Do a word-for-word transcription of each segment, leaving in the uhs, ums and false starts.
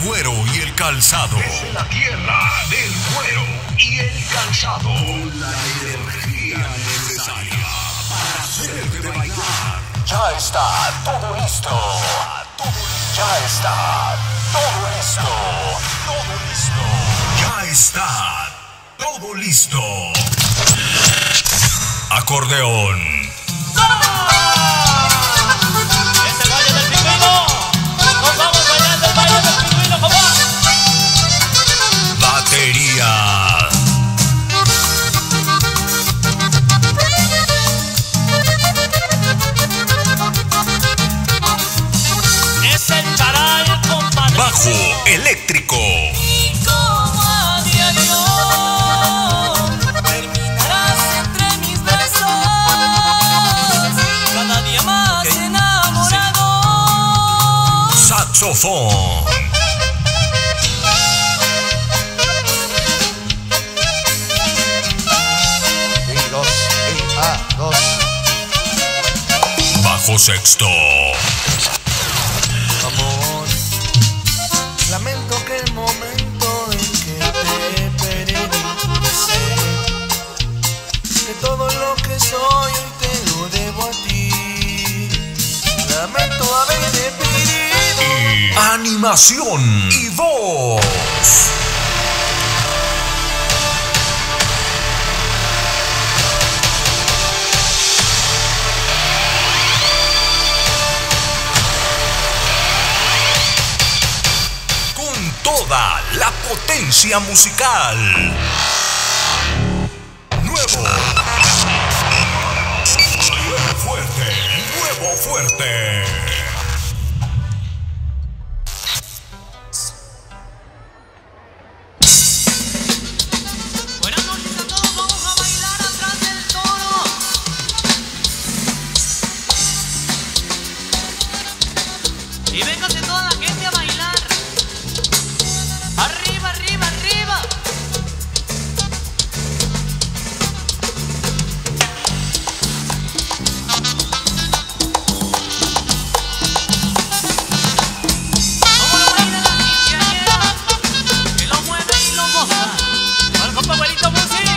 cuero y el calzado. Desde la tierra del cuero y el calzado. Con la energía necesaria para hacerte bailar. Ya está todo listo. Ya está todo listo. Todo listo. Ya está todo listo. Acordeón. Es el baile del pingüino. Nos vamos bailando el baile del pingüino, ¿cómo? Batería. Es el charal, compadre. Bajo eléctrico. Y como a diario terminarás entre mis besos, cada día más enamorado. Saxofón. Y dos, y a dos. Bajo sexto. Amor, lamento que el momento en que te perdí, sé que todo lo que soy hoy te lo debo a ti. Lamento haberte pedido. Y animación y voz. Con toda la potencia musical. Nuevo. Nuevo fuerte. Nuevo fuerte. Buenas noches a todos, vamos a bailar atrás del toro. Y véngase toda la gente a bailar. Arriba, arriba, arriba. Como lo baila la quinceañera, que lo mueve y lo goza. Al compa Güerito Music.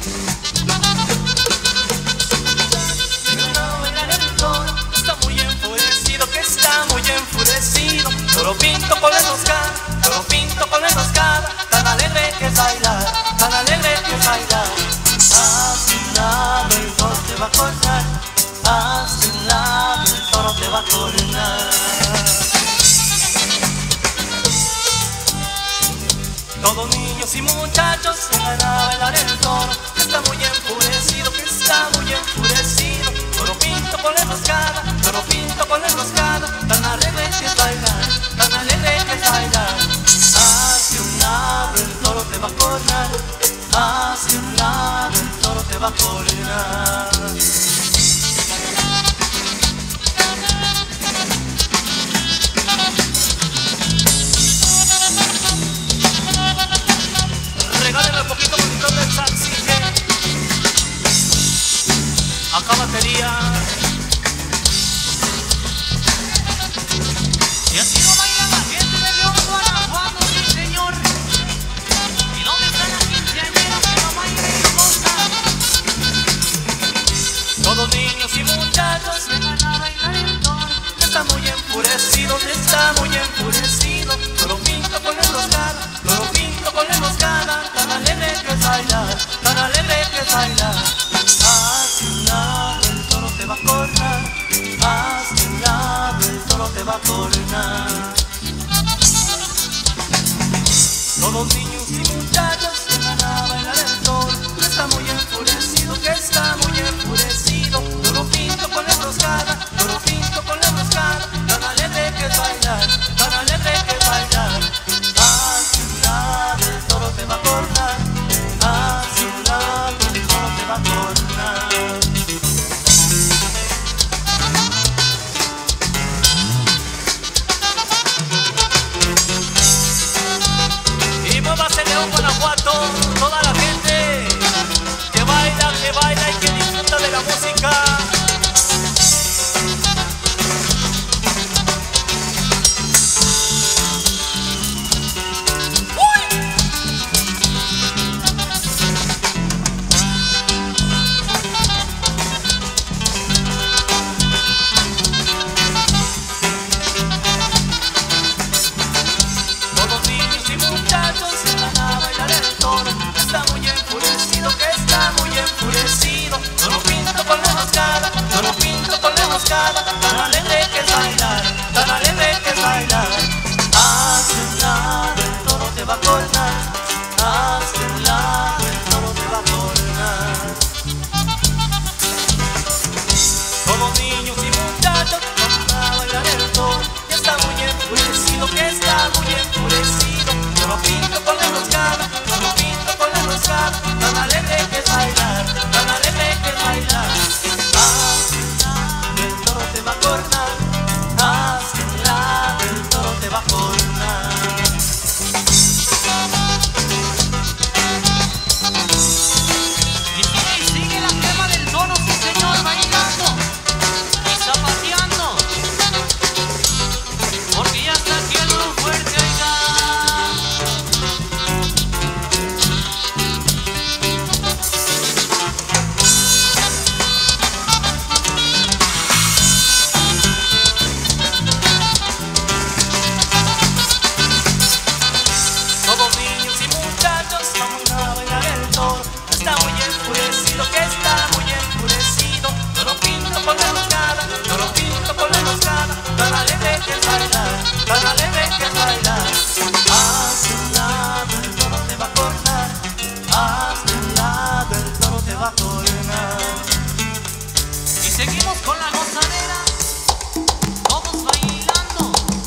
Está muy enfurecido, que está muy enfurecido. Yo lo pinto con la enroscada, yo lo pinto con la enroscada. Tan alegre que es bailar, tan alegre que es bailar. Hacia un lado el toro te va a cortar, hacia un lado el toro te va a coronar. Todos niños y muchachos se van a bailar el toro, que está muy enfurecido, que está muy enfurecido. Yo lo pinto con la enroscada, yo lo pinto con la enroscada. Tan alegre que es bailar, tan alegre que es bailar. Hacia un lado el toro te va a coronar, hacia un lado el toro te va a coronar. Regálenme un poquito bonito del taxi, que acá batería. Y así lo baila la gente de León, Guanajuato, sí señor. ¿Y dónde están las quinceañeras que no bailan y no gozan? Todos niños y muchachos se van a bailar el toro, que está muy enfurecido, que está muy enfurecido. Yo lo pinto con la enroscada, yo lo pinto con la enroscada. Tan alegre que es bailar, tan alegre que es bailar. Hacia un lado el toro te va a correr, hacia un lado el toro te va a coronar. Todos niños y muchachos se van a bailar el toro, que está muy enfurecido, que está muy enfurecido. Yo lo pinto con la enroscada, yo lo pinto con la enroscada. Tan alegre que es bailar, tan alegre que es bailar. Hacia un lado el toro te va a correr, hacia un lado el toro te va a coronar. Y muévase León, Guanajuato, toda la gente que baila, que baila y que disfruta de la música. emboscada, tan alegre que es bailar, tan alegre que es bailar. Hacia un lado el toro te va a cortar, hacia un lado el toro te va a cortar. Todos niños y muchachos vamos a bailar el toro, que está muy enfurecido, que está muy enfurecido. Yo lo pinto con la enroscada, yo lo pinto con la enroscada, tan alegre que es bailar, tan alegre que es bailar. Hacia un lado el toro te va a cortar, hacia un lado el toro te va a cortar. Y sigue y sigue la quema del toro, sí señor, bailando y zapateando, porque ya está aquí el duro fuerte, oiga. Todos niños y muchachos vamos a bailar el toro, que está muy enfurecido, que está muy enfurecido. Yo lo pinto con la enroscada, yo lo pinto con la enroscada, tan alegre que es bailar, tan alegre que es bailar. Hacia un lado el toro te va a cortar, hacia un lado el toro te va a cortar. Y seguimos con la gozadera, todos bailando.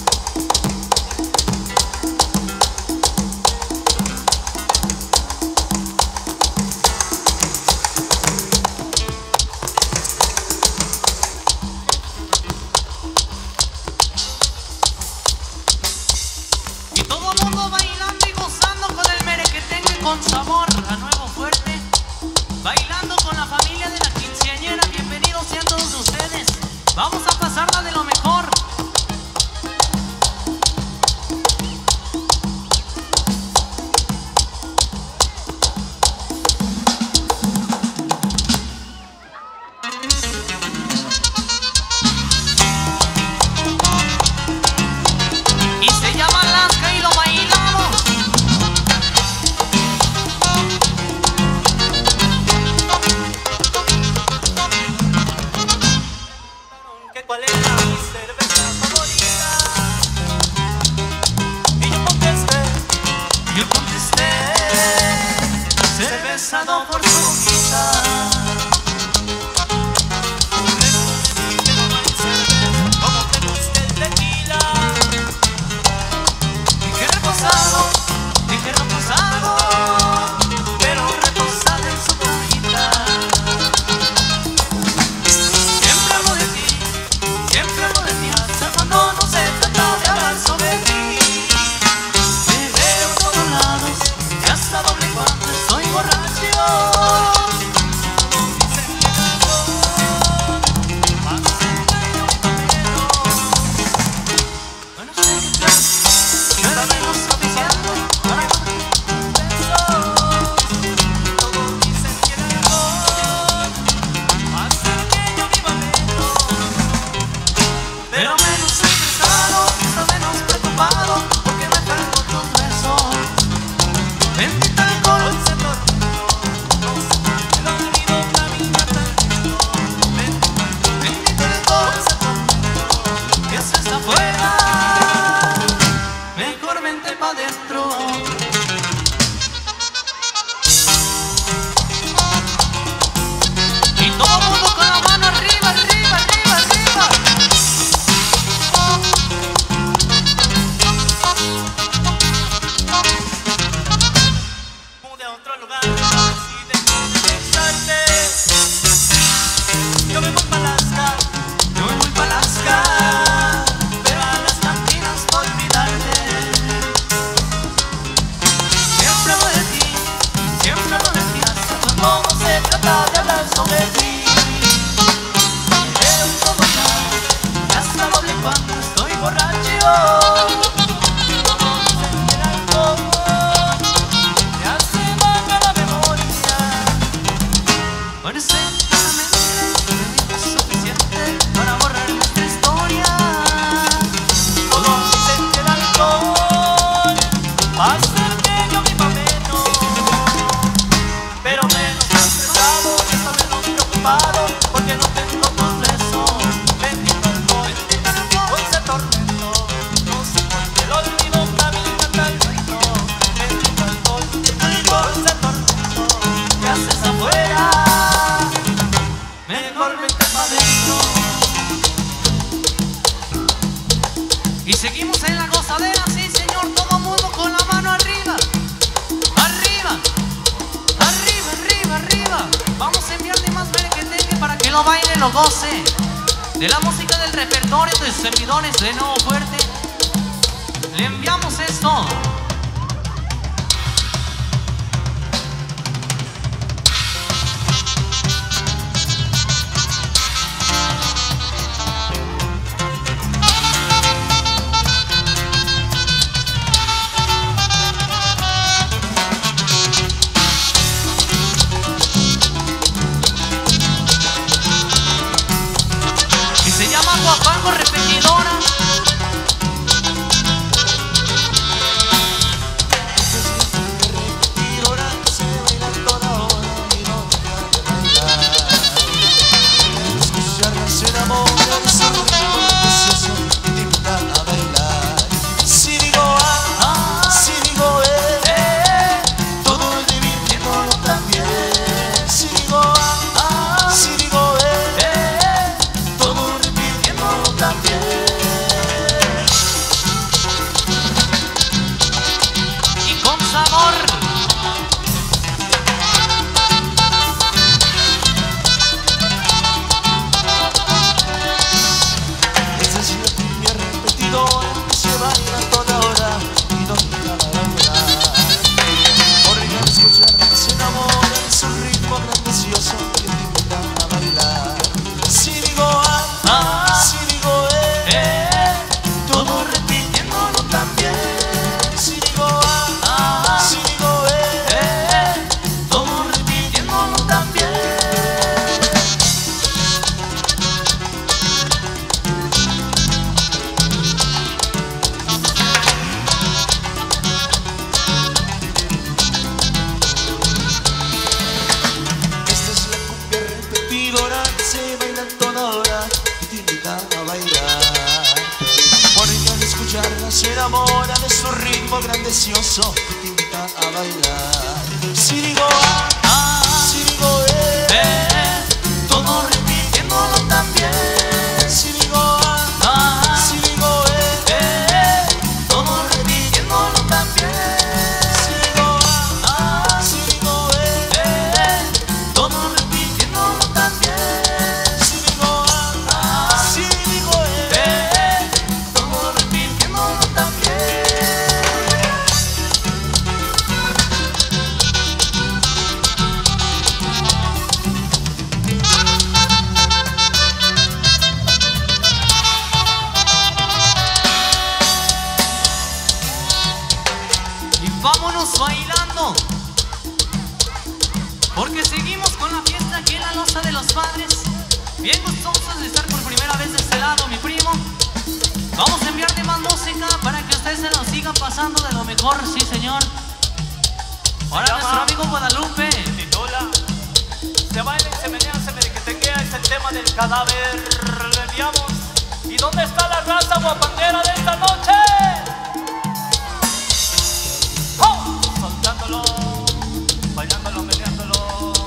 Y todo el mundo bailando y gozando con el merequetengue con sabor a nuevo fuerte. Bailando con la familia de la quinceañera. Bienvenidos sean todos ustedes. Vamos a pasarla de lo mejor. Y se llama Alaska y lo bailamos. Que cuál era mi cerveza favorita, y yo contesté, Yo contesté, cerveza no por su boquita. Como te gusta el tequila, dije reposado, dije reposado, pero reposada en su cajita. siempre hablo de ti, siempre hablo de ti, hasta cuando no se trata de hablar sobre ti. Te veo en todos lados, y hasta doble cuando estoy borracho. Bueno, sé que tú, yo también lo estoy diciendo, para Todos dicen que el alcohol hace que yo viva menos, pero menos estresado, está menos preocupado, porque me traigo tus besos. Bendito alcohol, hoy se tornó, no sé, el olvido camina tan lento. bendito alcohol, que eso está afuera, mejor vente pa' dentro. Y todo el mundo con la mano arriba, arriba, arriba, arriba. Mude a otro lugar, así dejo de pensarte. Yo me voy pa' Alaska, Yo me voy pa' Alaska, pero a las cantinas voy a olvidarte. siempre hablo de ti, siempre hablo de ti, hasta cuando No se trata de hablar sobre ti, veo en todos lados, y hasta doble cuando estoy borracho. todos dicen que el alcohol te hace mal a la memoria. Bueno, sé claramente que es suficiente para borrar nuestra historia. Todos dicen que el alcohol va a hacer que yo viva menos, pero menos estresado, está menos preocupado, porque no tengo tus besos. Bendito amor, vente pa' dentro. Y seguimos en la gozadera, sí señor, todo mundo con la mano arriba. Arriba, arriba, arriba, arriba. Vamos a enviarle más merequetengue para que lo baile, lo goce. De la música del repertorio de servidores de Nuevo Fuerte, le enviamos esto. Se llama Guapango Repetidora. Repetidora se baila toda hora y no deja de bailar. Escucharla se enamora de su ritmo precioso y te invita a bailar. Si digo A, si digo E, todo divirtiéndolo también. Si digo A, si digo E, todo también. Y con sabor. Esa es la cumbia repetidora que se baila toda hora y no deja de bailar. Porque al escucharla se enamora de su ritmo grandioso que te invita a bailar. Si digo A, si digo E, todo repitiéndolo también. Si digo A, si digo E, todo repitiéndolo también. Esta es la cumbia repetidora que se baila toda hora y te invita a bailar. Porque al escucharla se enamora de su ritmo grandioso y te invita a bailar. Si digo A, si digo E, todo repitiéndolo también. Si digo A, si digo E, todo repitiéndolo también. Si digo A, si digo E, todo repitiéndolo también. Si digo A, si digo E, todo repitiéndolo también. Y vámonos bailando, porque seguimos con la fiesta aquí en la Loza de los Padres. Bien gustosos de estar por primera vez de este lado, mi primo. Vamos a enviarle más música para que usted se lo siga pasando de lo mejor, sí señor. Ahora nuestro amigo Guadalupe titula Se baila y se menea, se merequetenguea, es el tema del cadáver. Le enviamos. ¿Y dónde está la raza guapanguera de esta noche? ¡Oh! Soltándolo, bailándolo, meneándolo.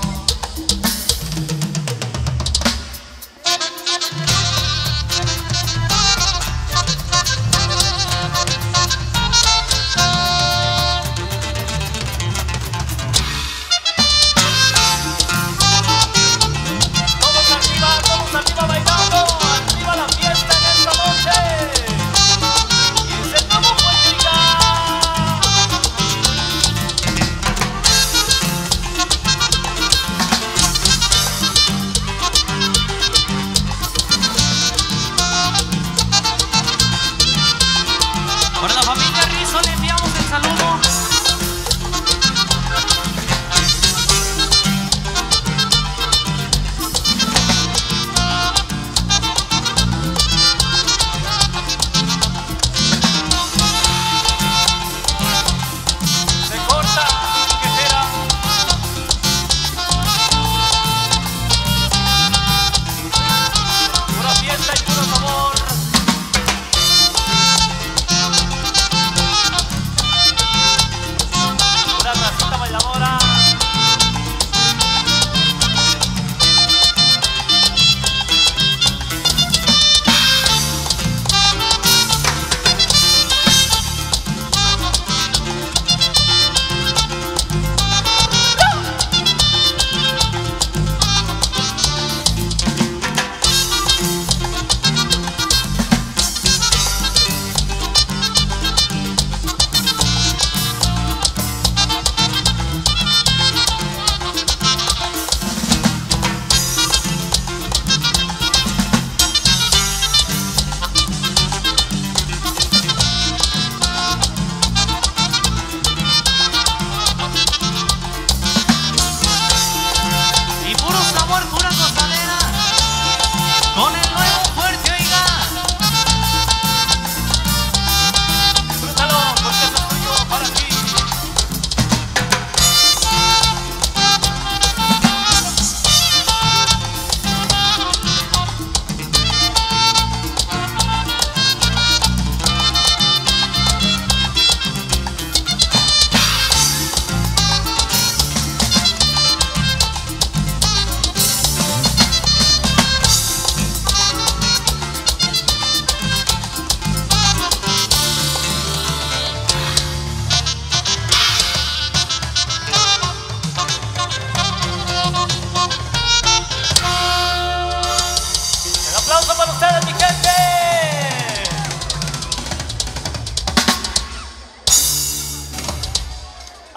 Todos arriba, todos arriba bailando, arriba la fiesta en esta noche. Y ese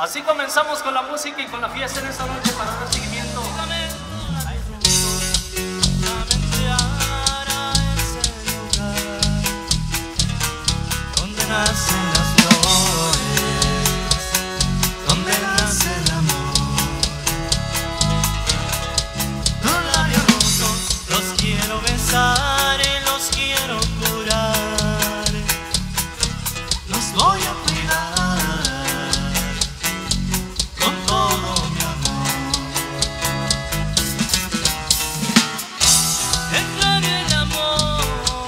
Así comenzamos con la música y con la fiesta en esta noche para dar seguimiento. Donde nacen las flores, donde nace el amor. Tus labios rotos los quiero besar y los quiero curar. Los voy a cuidar con todo mi amor. Es raro el amor,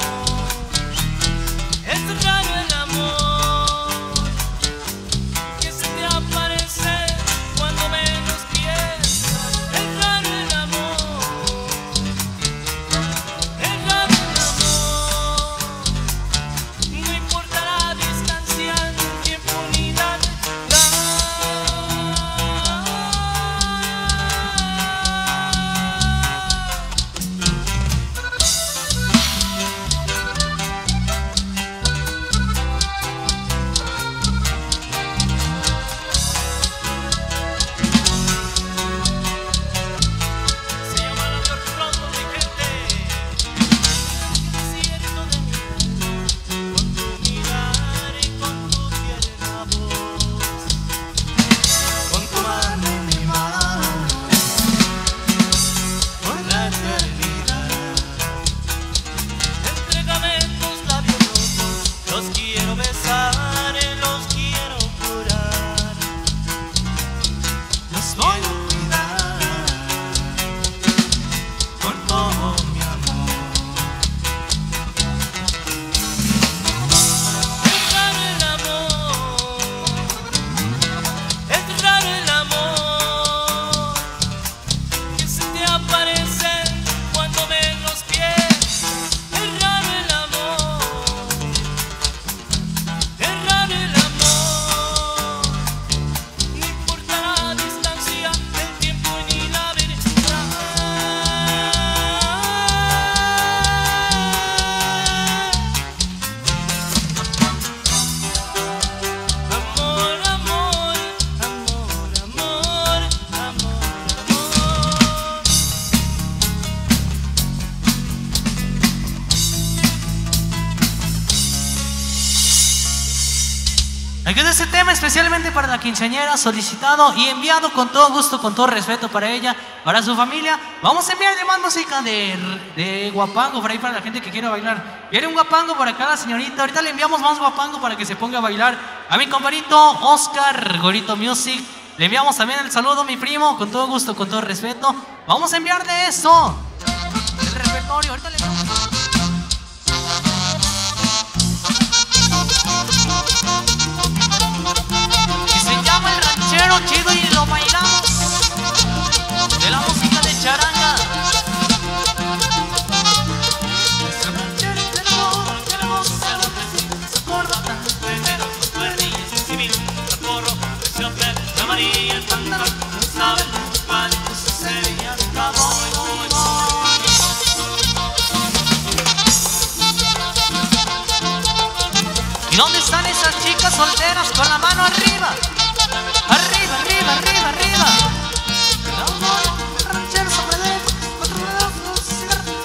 es raro el amor, que se te aparece cuando menos piensas. Es raro el amor, es raro el amor. No importa la distancia, ni tiempo ni la edad. Se llama la flor pronto, mi gente. Cierto de mí, con tu mirar y con tu tierna voz, con tu mano en mi mano, por la eternidad. Entrégame tus labios rotos, los quiero besar y los quiero curar. Los voy a cuidar con todo mi amor. Es raro el amor, es raro el amor, que se te aparece cuando menos piensas. Es raro el amor, es raro el amor. No importa la distancia, el tiempo ni la verdad. Amor, amor, amor, amor, amor, amor. Aquí es este tema especialmente para la quinceañera, solicitado y enviado con todo gusto, con todo respeto para ella, para su familia. Vamos a enviarle más música de, de guapango por ahí para la gente que quiera bailar. Viene un guapango por acá la señorita. Ahorita le enviamos más guapango para que se ponga a bailar. A mi compadrito Oscar, Gorito Music. Le enviamos también el saludo a mi primo, con todo gusto, con todo respeto. Vamos a enviarle eso. El repertorio, ahorita le enviamos. Y se llama El Ranchero Chido y lo bailamos de la música de charanga. Ese ranchero tenemos, tenemos su corbata, Primero sus cuernillas, civil, socorro, presión, la amarilla, el pantalón, no saben cuál sería el cowboy, boy, boy. ¿Y dónde están esas chicas solteras con la mano arriba? Arriba, arriba, arriba, arriba. Ranchero sobre de cuatro dedos, cigarro.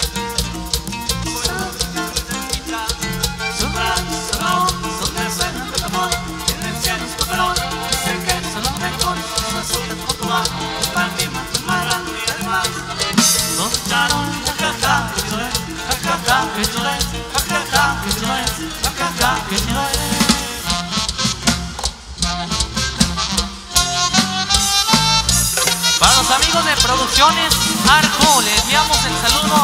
Sus brazos son de suena de amor, en el cielo es papelón, dicen que son los mejores, son azules por tu mano, para ti más más grande y el más. Son charón, jajaja, que chulo es, jajaja, que chulo es, jajaja, que chulo es, jajaja, que chulo es. Para los amigos de Producciones Arjo, les enviamos el saludo.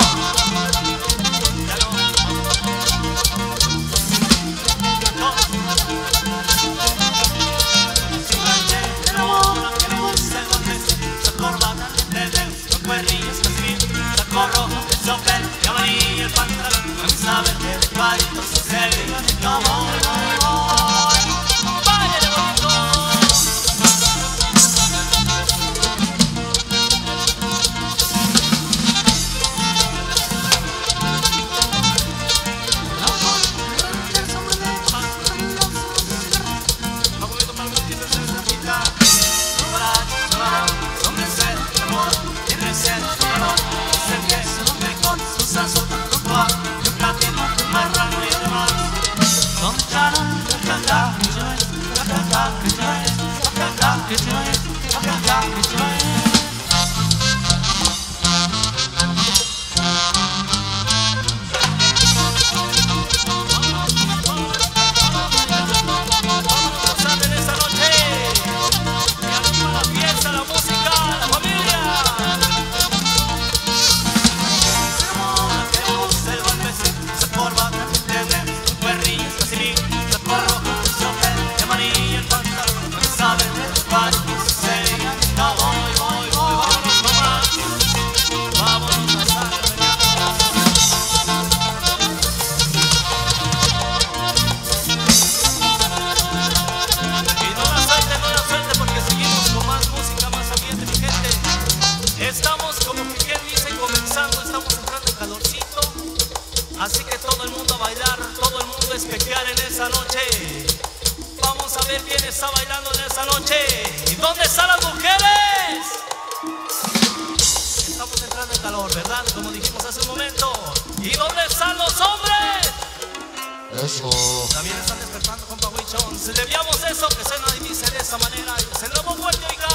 Así que todo el mundo a bailar, todo el mundo a espejear en esa noche. Vamos a ver quién está bailando en esa noche. ¿Y dónde están las mujeres? Estamos entrando en calor, ¿verdad? Como dijimos hace un momento. ¿Y dónde están los hombres? Eso. También están despertando, compa Huichón. Si le enviamos eso, que se nos dice de esa manera. Se lo hemos vuelto, oiga.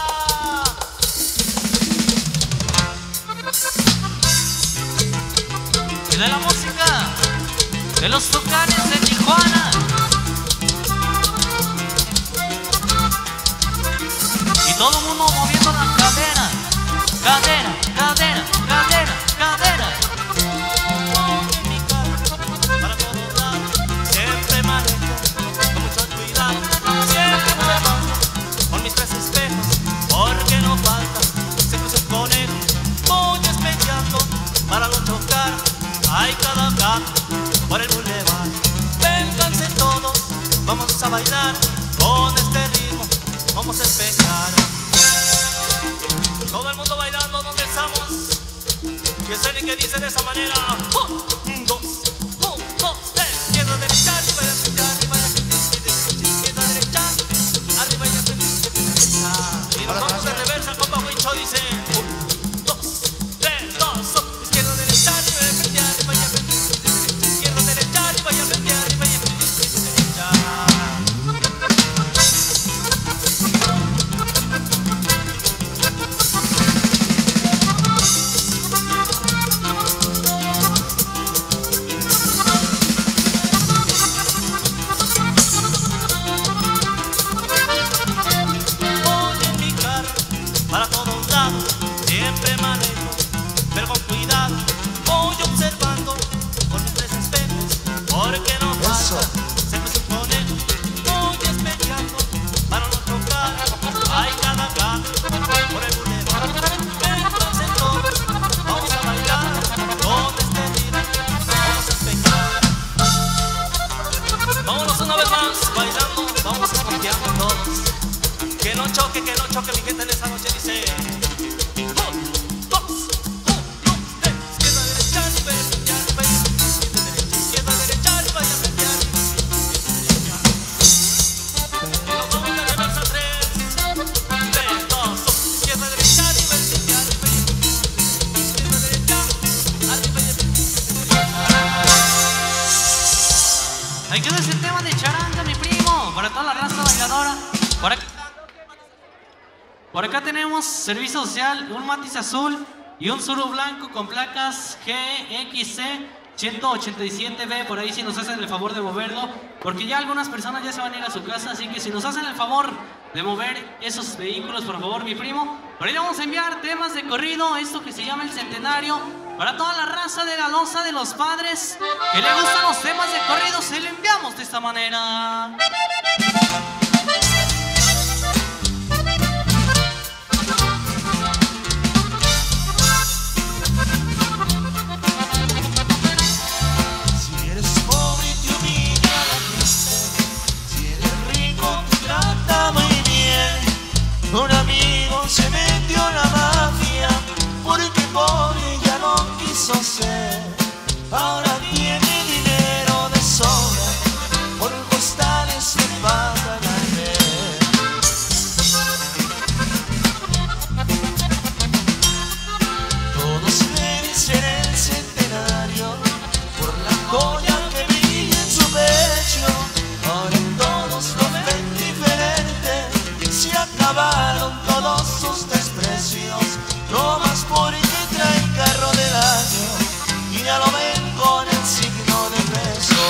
Y de la música de los Tucanes de Tijuana. Y todo el mundo moviendo la cadera. Cadera, cadera, cadera, cadera. Para todos lados, siempre manejo con mucho cuidado. Siempre muevo con mis tres espejos, porque no falta. Se cruza un conejo, voy espejando para no chocar. Hay cada gato por el bulevar. Vénganse todos, vamos a bailar con este ritmo, vamos a espejar. Todo el mundo bailando, ¿dónde estamos? Que sé ni que dice de esa manera. Un, dos, un, dos, tres. Izquierda, derecha, arriba, derecha, arriba, izquierda, derecha, arriba, derecha. Y nos vamos de reversa, compa Huicho dice. Un, dos, tres, dos, un. Izquierda, derecha, arriba, derecha, arriba, izquierda, derecha, arriba, derecha, arriba, derecha. Para todos lados, siempre manejo, pero con cuidado voy observando con mis tres espejos, porque no pasa, se me supone, voy espejando para no chocar. Hay cada gato por el bulevar. Vénganse todos, vamos a bailar con este ritmo, vamos a espejar. Vámonos una vez más bailando, vamos espejeando todos. Que no choque, que no choque, mi gente en esa noche dice. Un, dos, un, dos, tres. Izquierda, derecha, arriba, derecha, arriba, izquierda, derecha, arriba, derecha. Y nos vamos de reversa, tres, tres, dos, uno. Izquierda, derecha, arriba, derecha, arriba, izquierda, derecha, arriba, derecha. Ahí queda ese tema de charanga, mi primo, para toda la raza bailadora. Por acá, por acá tenemos servicio social, un matiz azul y un suru blanco con placas G X C ciento ochenta y siete B. Por ahí si nos hacen el favor de moverlo, porque ya algunas personas ya se van a ir a su casa, así que si nos hacen el favor de mover esos vehículos, por favor, mi primo. Por ahí vamos a enviar temas de corrido, esto que se llama el centenario, para toda la raza de la loza de los padres que le gustan los temas de corrido. Se le enviamos de esta manera. Un amigo se metió en la mafia porque pobre ya no quiso ser. Ahora tiene dinero de sobra, por costales se pagan al mes. Todos le dicen el centenario por la joya que brilla en su pecho. Ahora todos lo ven diferente, se acabaron todos sus desprecios, no más porque trae carro del año y ya lo ven con el signo de peso.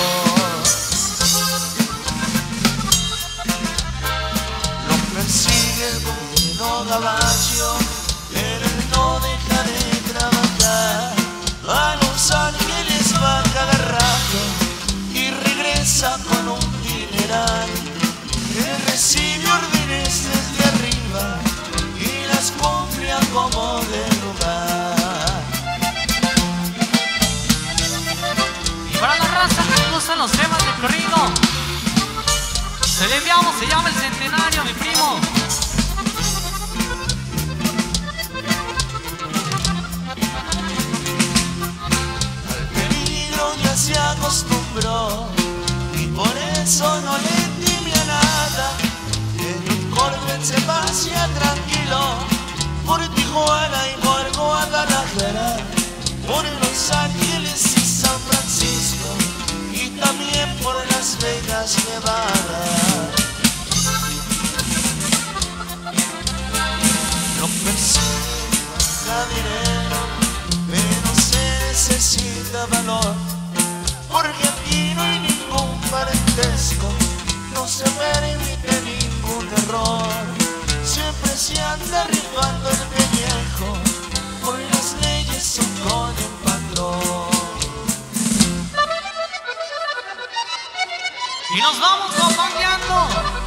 Lo persigue el gobierno gabacho, pero él no deja de trabajar. A Los Ángeles va cada rato y regresa con un dineral. Él recibe órdenes desde arriba y las cumple a como de lugar. Y para la raza que le gustan los temas de corrido, se le enviamos, se llama el centenario, mi primo. Al peligro celebró y por eso no le teme a nada. En un Corvette se pasea tranquilo por Tijuana y por Guadalajara, por Los Ángeles y San Francisco y también por Las Vegas, Nevada. No persiga dinero, pero se necesita valor, porque aquí no hay ningún parentesco, no se permite ningún error. Siempre se anda rifando el pellejo, por las leyes son con el patrón. Y nos vamos comandando.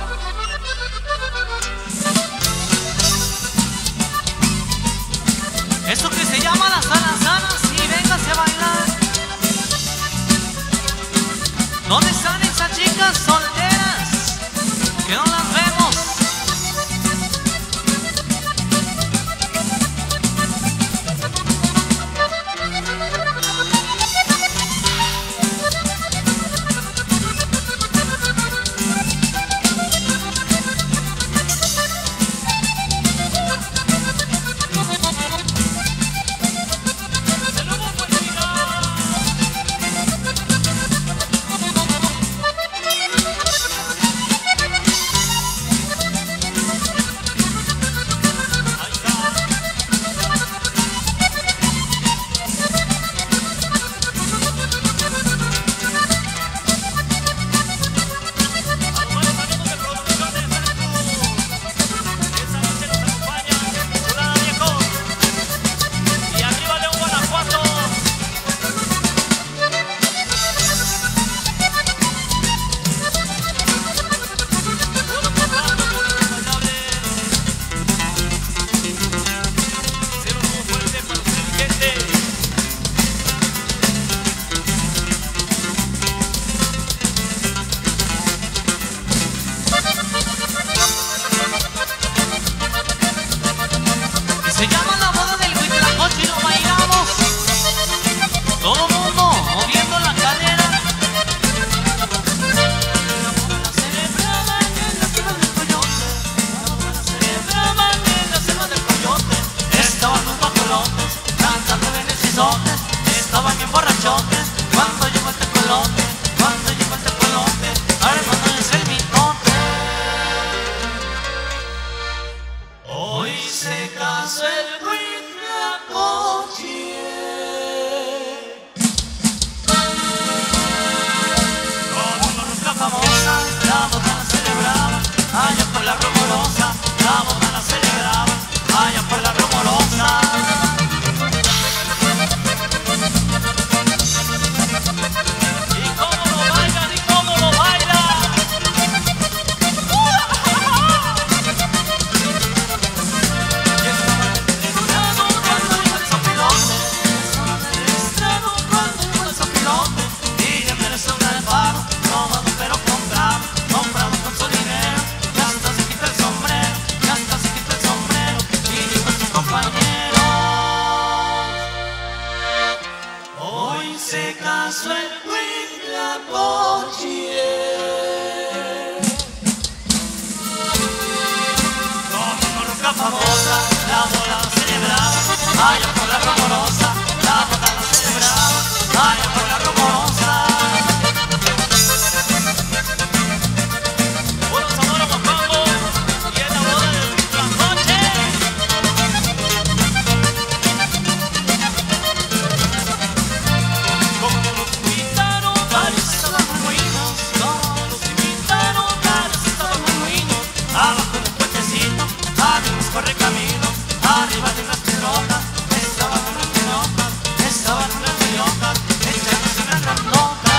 Eso que se llama las alazanas y véngase a bailar. ¿Dónde están esas chicas solteras que no las vemos? Se llama la boda del Huitlacoche y lo bailamos. Todo mundo moviendo la cadera. La boda la celebraban en la selva del Coyote. La boda la celebraban en la selva del Coyote. Estaban los bajolotes cantando benecizotes. Estaban bien borrachotes cuando llegó el tecolote. Cuando llegó el tecolote, armándoles el mitote. Hoy se casó el Huitlacoche. Con una rosca famosa, la boda la celebraban allá por la Rumorosa. La boda la celebraban allá por la Rumorosa. Y cómo lo bailan, y cómo lo bailan. Hoy se casó el Huitlacoche. Con una rosca famosa, la boda la celebraba allá por la Rumorosa. La boda la celebraba allá por la Rumorosa. Bueno, Zamora Guapango y en la boda del Huitlacoche. Como los invitaron, varios estaban muy buenos. Como los invitaron, varios estaban muy buenos. Abajo de un puentecito había unos correcaminos. Arriba de unas piedrotas estaban unas pelotas. Estaban unas pelotas echándose una grandota.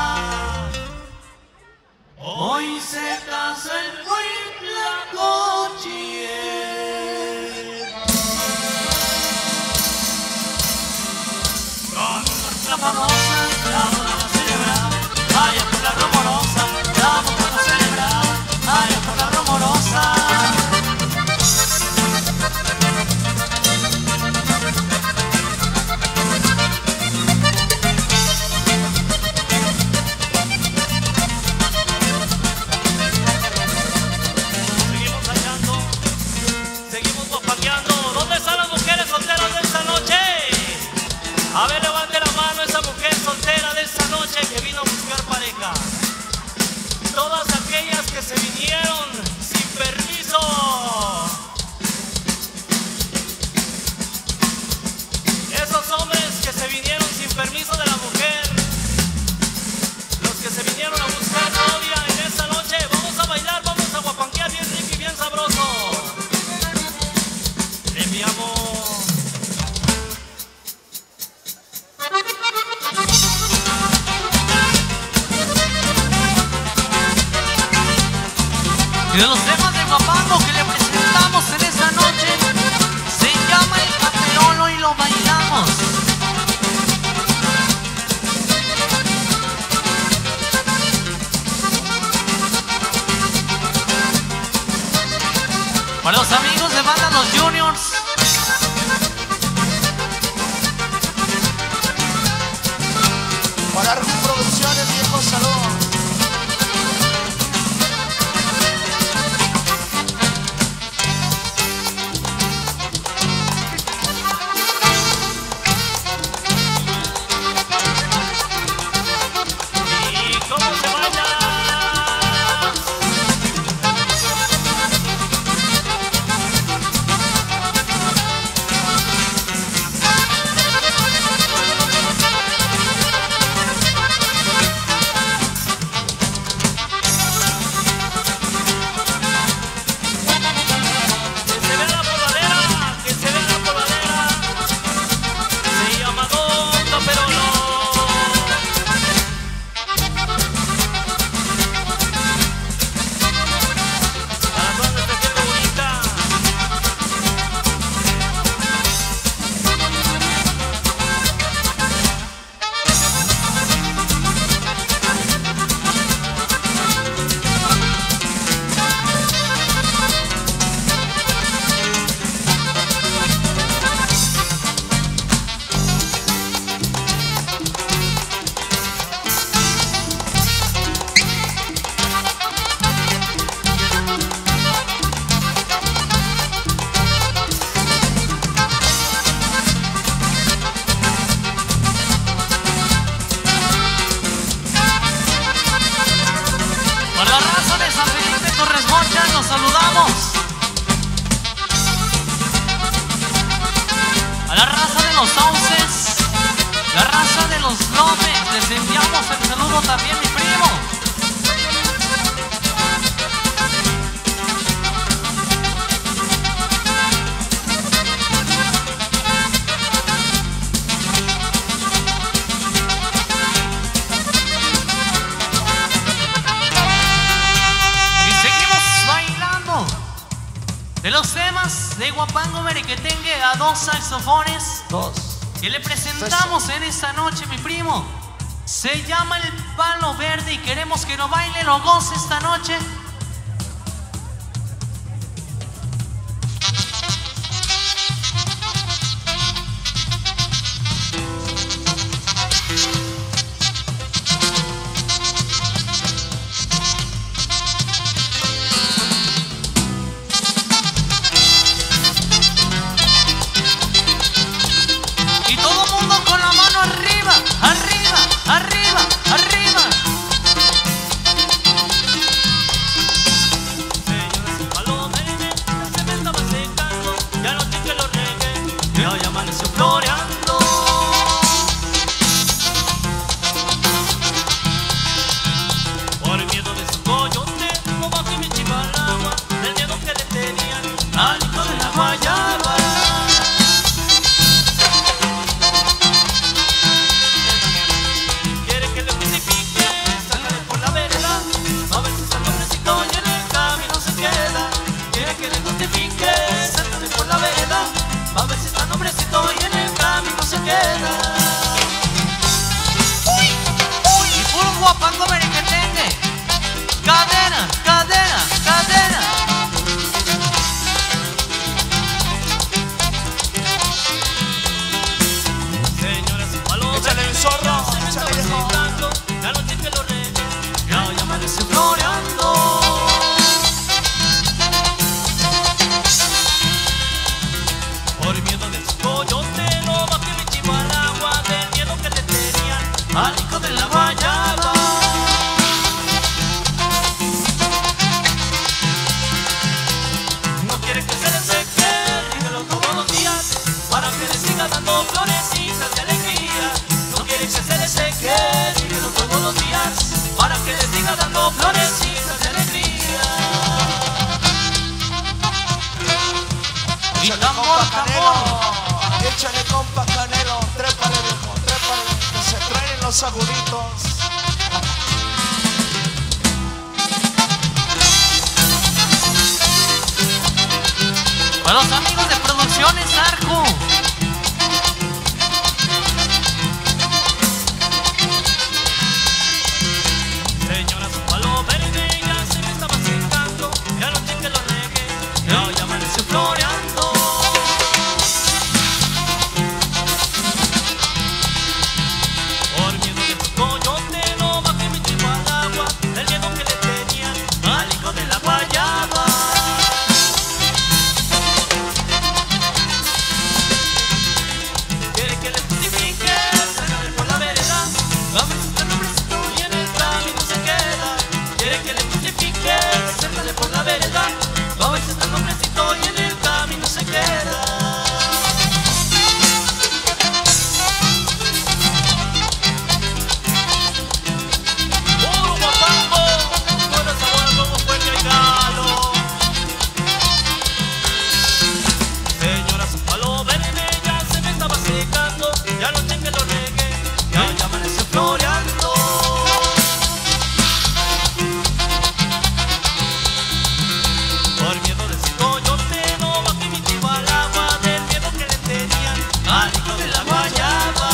Hoy se casó el Huitlacoche. Con una rosca famosa, la boda la celebraba allá por la Rumorosa. La boda la celebraba allá por la Rumorosa. Y de los temas de Guapango que le presentamos en esta noche, se llama El Caperolo y lo bailamos. Para los amigos de banda Los Juniors, para Arjun Producciones, viejo salón. los saludamos. A la raza de los Sauces, la raza de los López, les enviamos el saludo también, mi primo. De los temas de Guapango Merequetengue a dos saxofones Dos. que le presentamos en esta noche, mi primo. Se llama El Palo Verde y queremos que lo baile, lo goce esta noche. Arriba, arriba, arriba. Señores, el palo verde se me estaba secando, ya no sé que lo regué, y hoy amaneció floreando. Por miedo de su coyote, no bajé mi chiva al agua, del miedo que le tenían al hijo de la guayaba. A ver si está nombrecito y en el camino se queda. Uy, uy. Y puro Guapango Merequetengue. Cadena, cadena, cadena. Señoras y palos, échale el zorro, échale el zorro. La noche que lo regué, ya hoy amanece floreando. Por miedo de su coyote, no bajé mi chivo al agua, del miedo que le tenían al hijo de la guayaba. No quiere que se le seque, dímelo todos los días, para que le siga dando florecitas de alegría. No quiere que se le seque, dímelo todos los días, para que le siga dando florecitas de alegría. Y tambor, tambor. Échale compa Canelo, trépale viejo, trépale, que se traen los aguditos. Para los amigos de Producciones Arco. Señora, su palo verde ya se me estaba secando. Ya no tengo que lo regué, ya, ya amaneció floreando. Por miedo de tu coyote no bajé mi tripa al agua. El miedo que le tenía al hijo de la guayaba. Quiere que le justifique, sácame por la vereda. A ver si está nombrecito y en el camino se queda. Quiere que le justifique, sácale por la vereda. A ver si está nombrecito y en el camino se queda. Puro guapango, buena sabor como fuerte y galo. Señora, su palo verde ya se me estaba secando. Ya no tengo que lo regué, ya, ya amaneció floreando. Por miedo de ese coyote no bajé mi tripa al agua. Del miedo que le tenían al hijo de la guayaba.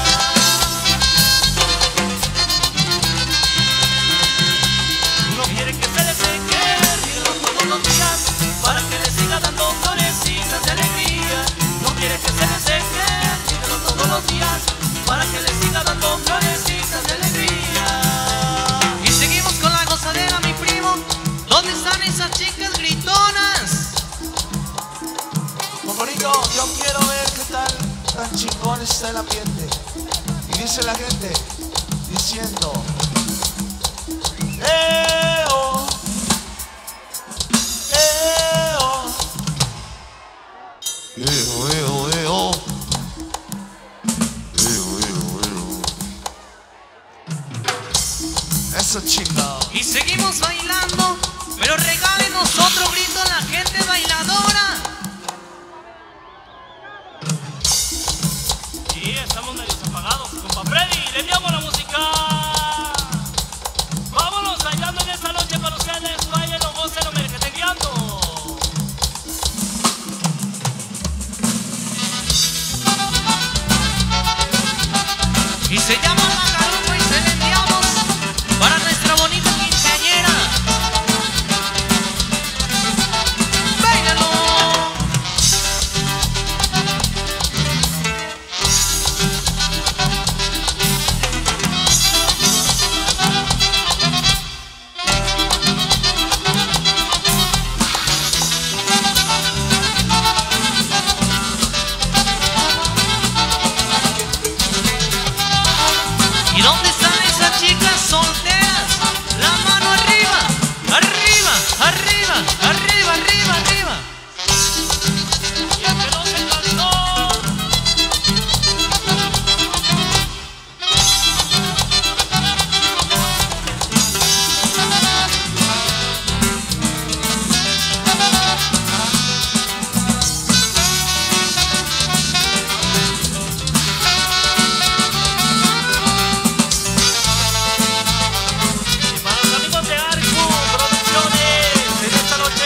No quiere que se le seque, ríelo todos los días para que le siga dando florecitas de alegría. No quiere que se le seque, ríelo todos los días para que le siga dando florecitas de alegría. Y seguimos con la gozadera, mi primo. ¿Dónde están esas chicas gritonas? Favorito, yo quiero ver qué tal tan chingón está el ambiente. Y dice la gente, diciendo: ¡Eo! ¡Eo! ¡Eo, eo, eo! ¡Eo, eo, eo! Eso chingado. Y seguimos bailando, pero regálenos otro grito a la gente bailadora. Y estamos medio apagados, compa Freddy. Le enviamos la música. Vámonos bailando en esta noche para ustedes. Báilenlo, gócenlo, me que te guiando. Y se llama La Garupa y se le enviamos para nuestra bonita quinceañera. ¡Báilalo! ¿Y dónde están esas chicas solteras? La mano arriba, arriba, arriba, arriba, arriba, arriba. Y el que no se cansó. Y para los amigos de Arco Producciones en esta noche.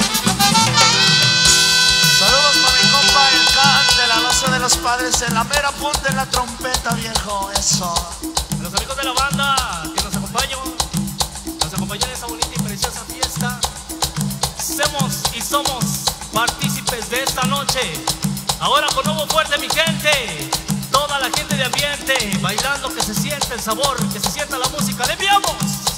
Saludos para mi compa el Can de la Loza de los Padres en la mera punta en la trompeta, viejo. Eso. A los amigos de la banda que nos acompañan, nos acompañan en esta bonita y preciosa fiesta. Somos y somos partícipes de esta noche. Ahora con nuevo fuerte, mi gente. Toda la gente de ambiente bailando, que se siente el sabor, que se sienta la música. ¡Le enviamos!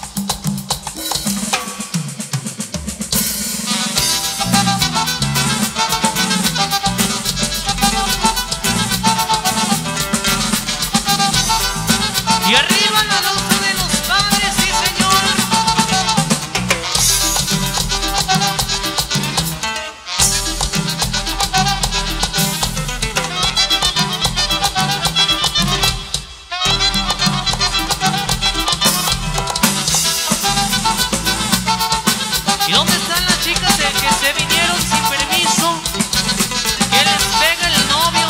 Y arriba la Loza de los Padres, sí señor. ¿Y dónde están las chicas de que se vinieron sin permiso? Que les pega el novio.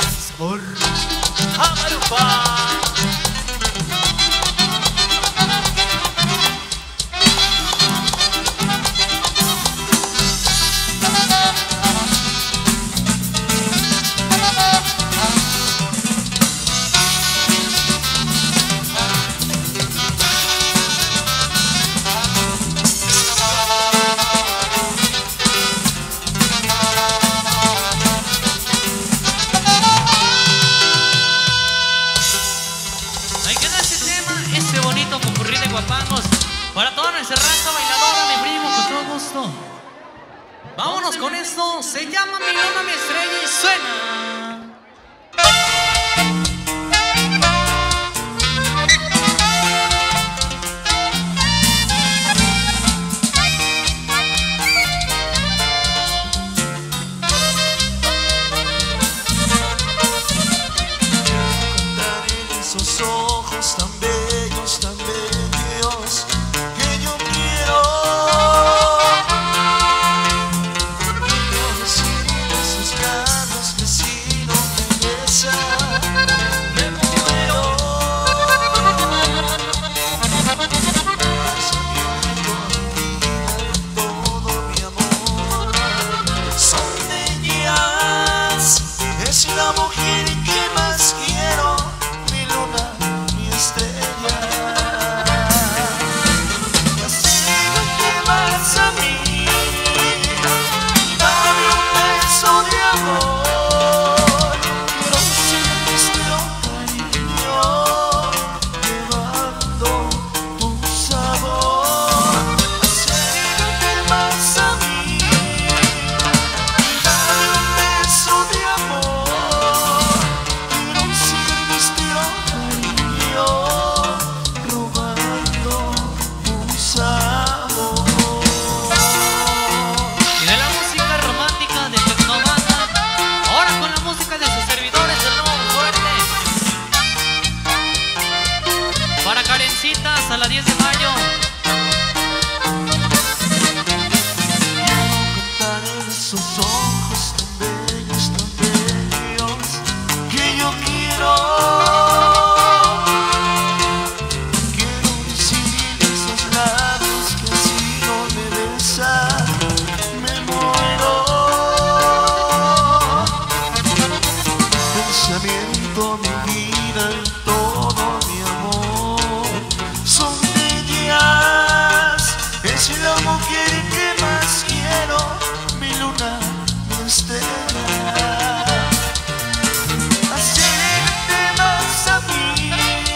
Por Garupa. vámonos con esto. Se llama Mi Luna, Mi Estrella y suena. Esos ojos tan bellos, tan bellos, que yo quiero. Quiero decir esos labios que si no me besan, me muero. Todo mi amor son de ellas. Es la mujer que más quiero. Mi estrella, acércate más a mí, dame un beso de amor, quiero ser nuestro cariño, llevando tu sabor. Acércate más a mí, dame un beso de amor, quiero ser nuestro cariño, robando un sabor. Y de la música romántica de Tecnobanda, ahora con la música de sus servidores del Nuevo Fuerte. Para Karencitas a la diez de mayo. Cantar en esos ojos tan bellos, tan bellos, que yo quiero. Quiero decir esos labios que si no me besan, me muero. Pensamiento, mi vida y todo mi amor son de ellas. Es la mujer que más quiero, mi luna, mi estrella. Acércate más a mí,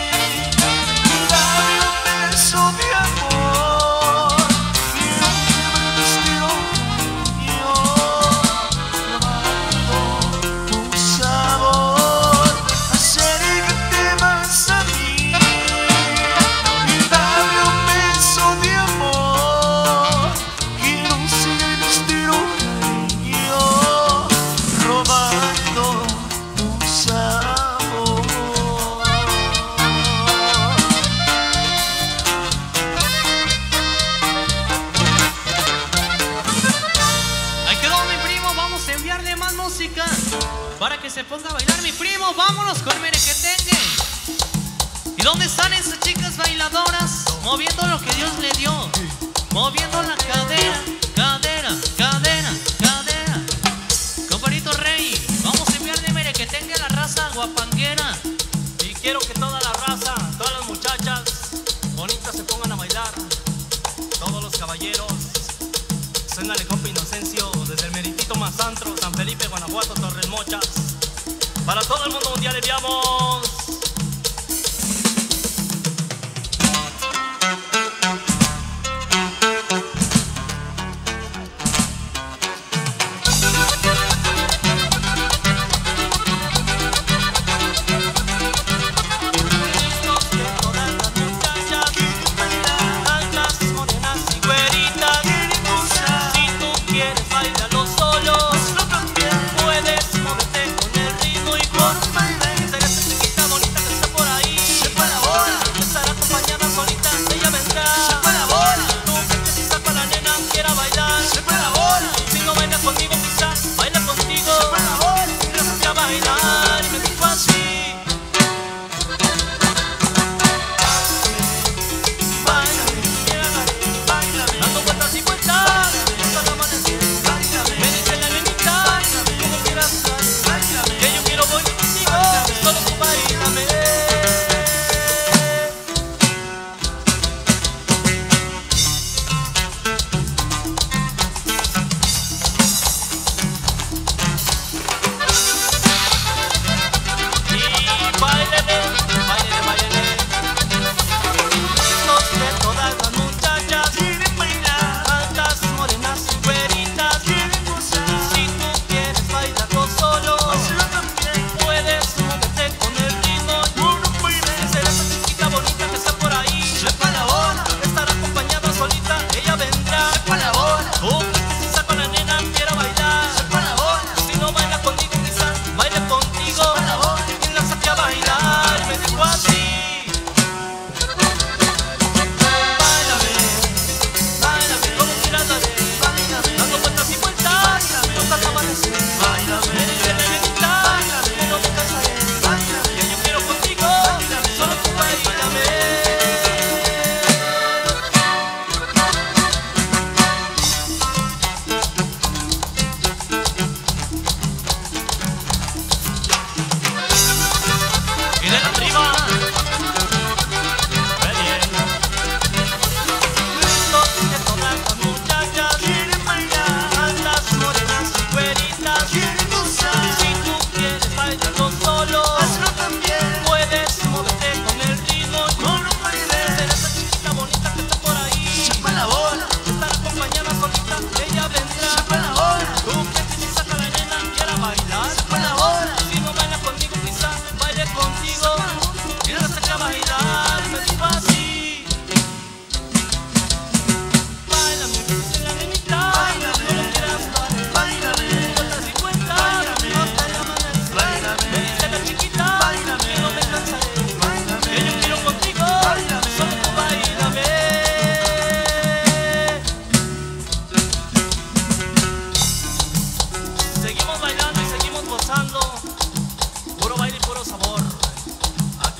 dame un beso de amor, quiero que nuestro cariño, robando tu sabor. Acércate más a mí, dame un beso de amor, quiero ser nuestro cariño, robando tu sabor. Ahí quedó mi primo, vamos a enviarle más música para que se ponga a bailar mi primo. Vámonos con Merequetengue. ¿Y dónde están esas chicas bailadoras? Moviendo lo que Dios le dio, moviendo la cadera, cadera, cadera, cadera. Comparito Rey, vamos a enviarle Merequetengue a la raza guapanguera. Y quiero que toda la raza, todas las muchachas bonitas se pongan a bailar. Todos los caballeros, suénale compa Inocencio desde el meritito Mazantro, San Felipe, Guanajuato, Torres Mochas. Para todo el mundo mundial enviamos. Puedes moverte con el ritmo y con bailar.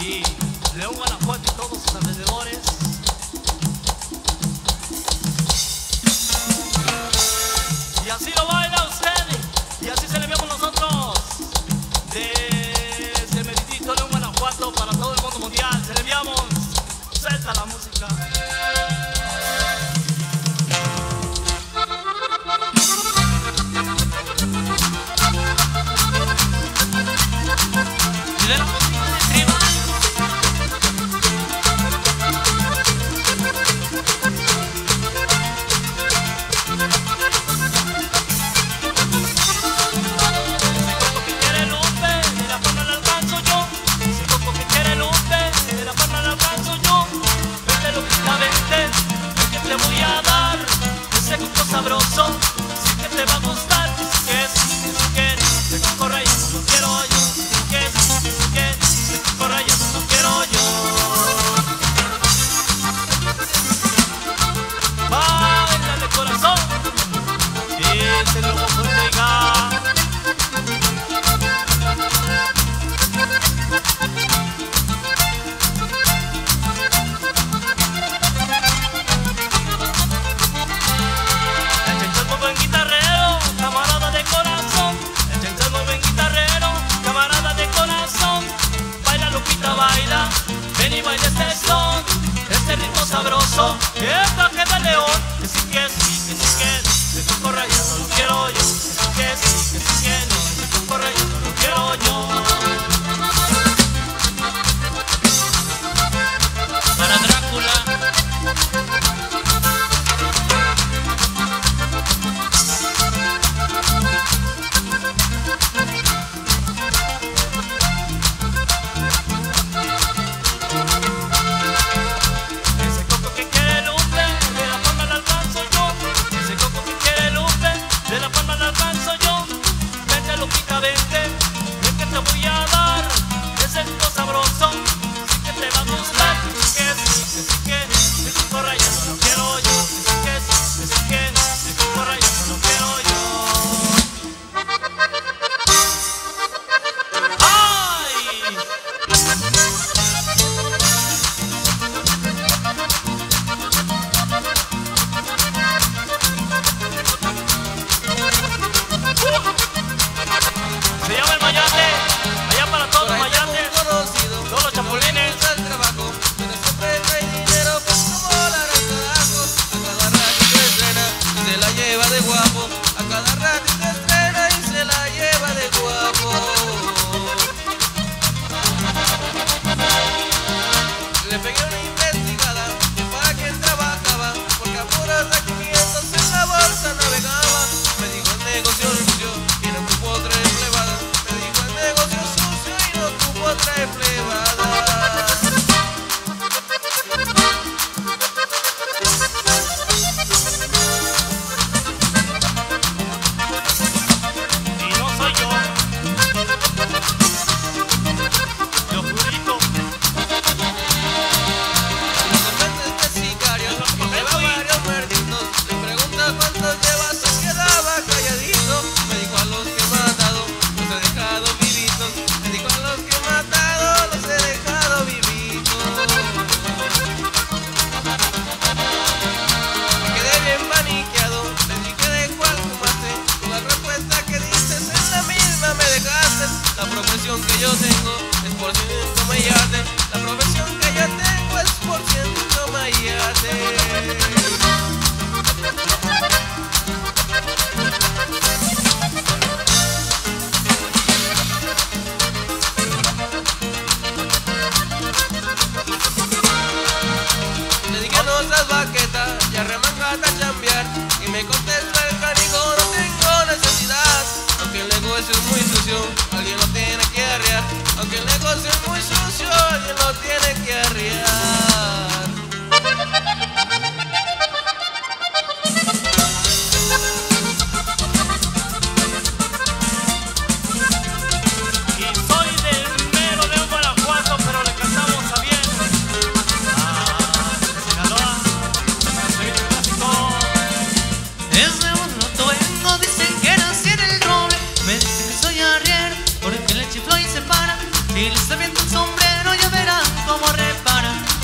y León, Guanajuato y todos sus alrededores. Y así lo baila usted, y así se le enviamos nosotros desde el meritito León, Guanajuato para todo el mundo mundial. Se le enviamos, suelta la música. Y de la música de tribal. Sabroso, sí que te va a gustar, sí que sí, sí que te cojo rey, lo quiero yo, sí que sí, sí que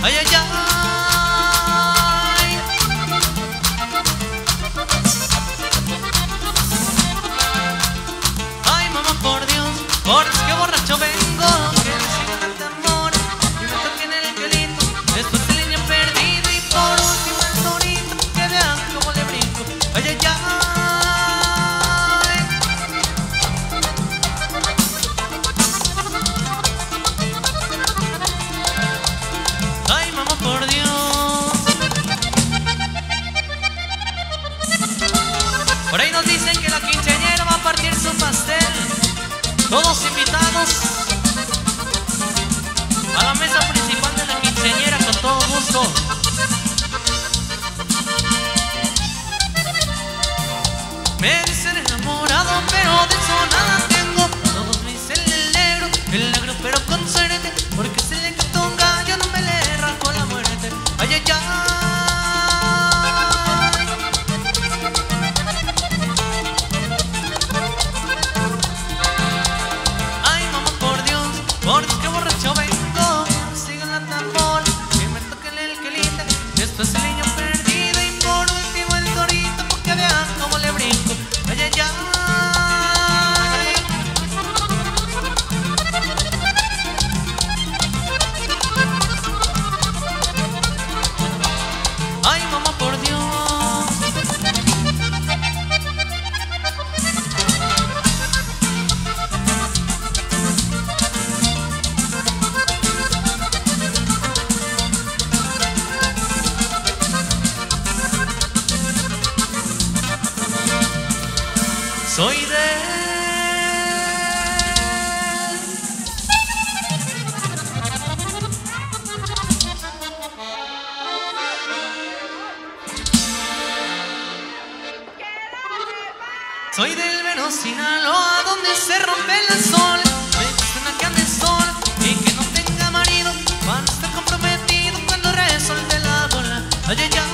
Ay, ay, ay. Ay, mamá, por Dios, por Dios, qué borracho vengo. Que me sigan el tambor y me toquen el quelito. Después el niño perdido y por último el torito. Que vean cómo le brinco. Ay, ay, ay. Ay, mamá, por Dios. Por ahí nos dicen que la quinceañera va a partir su pastel. Todos invitados a la mesa principal de la quinceañera con todo gusto. Me dicen enamorado, pero de eso nada tengo. Todos me dicen el negro, el negro pero con suerte. Porque si le canto un gallo no me le arranco la muerte. Ay, ay, ay. Ay, mamá, por Dios, por Dios, qué borracho vengo. Sigan la tambor, que me toquen el quelite. Esto es el niño perdido y por último el torito. Porque vean cómo le brinco. Ay, ay, ay. Ay, mamá, por Dios. Soy de Soy del Vero, Sinaloa, donde se rompe el sol. Me gusta una que ande sola y que no tenga marido. Van a estar comprometidos cuando resuelve la bola. Ay, ay, ay.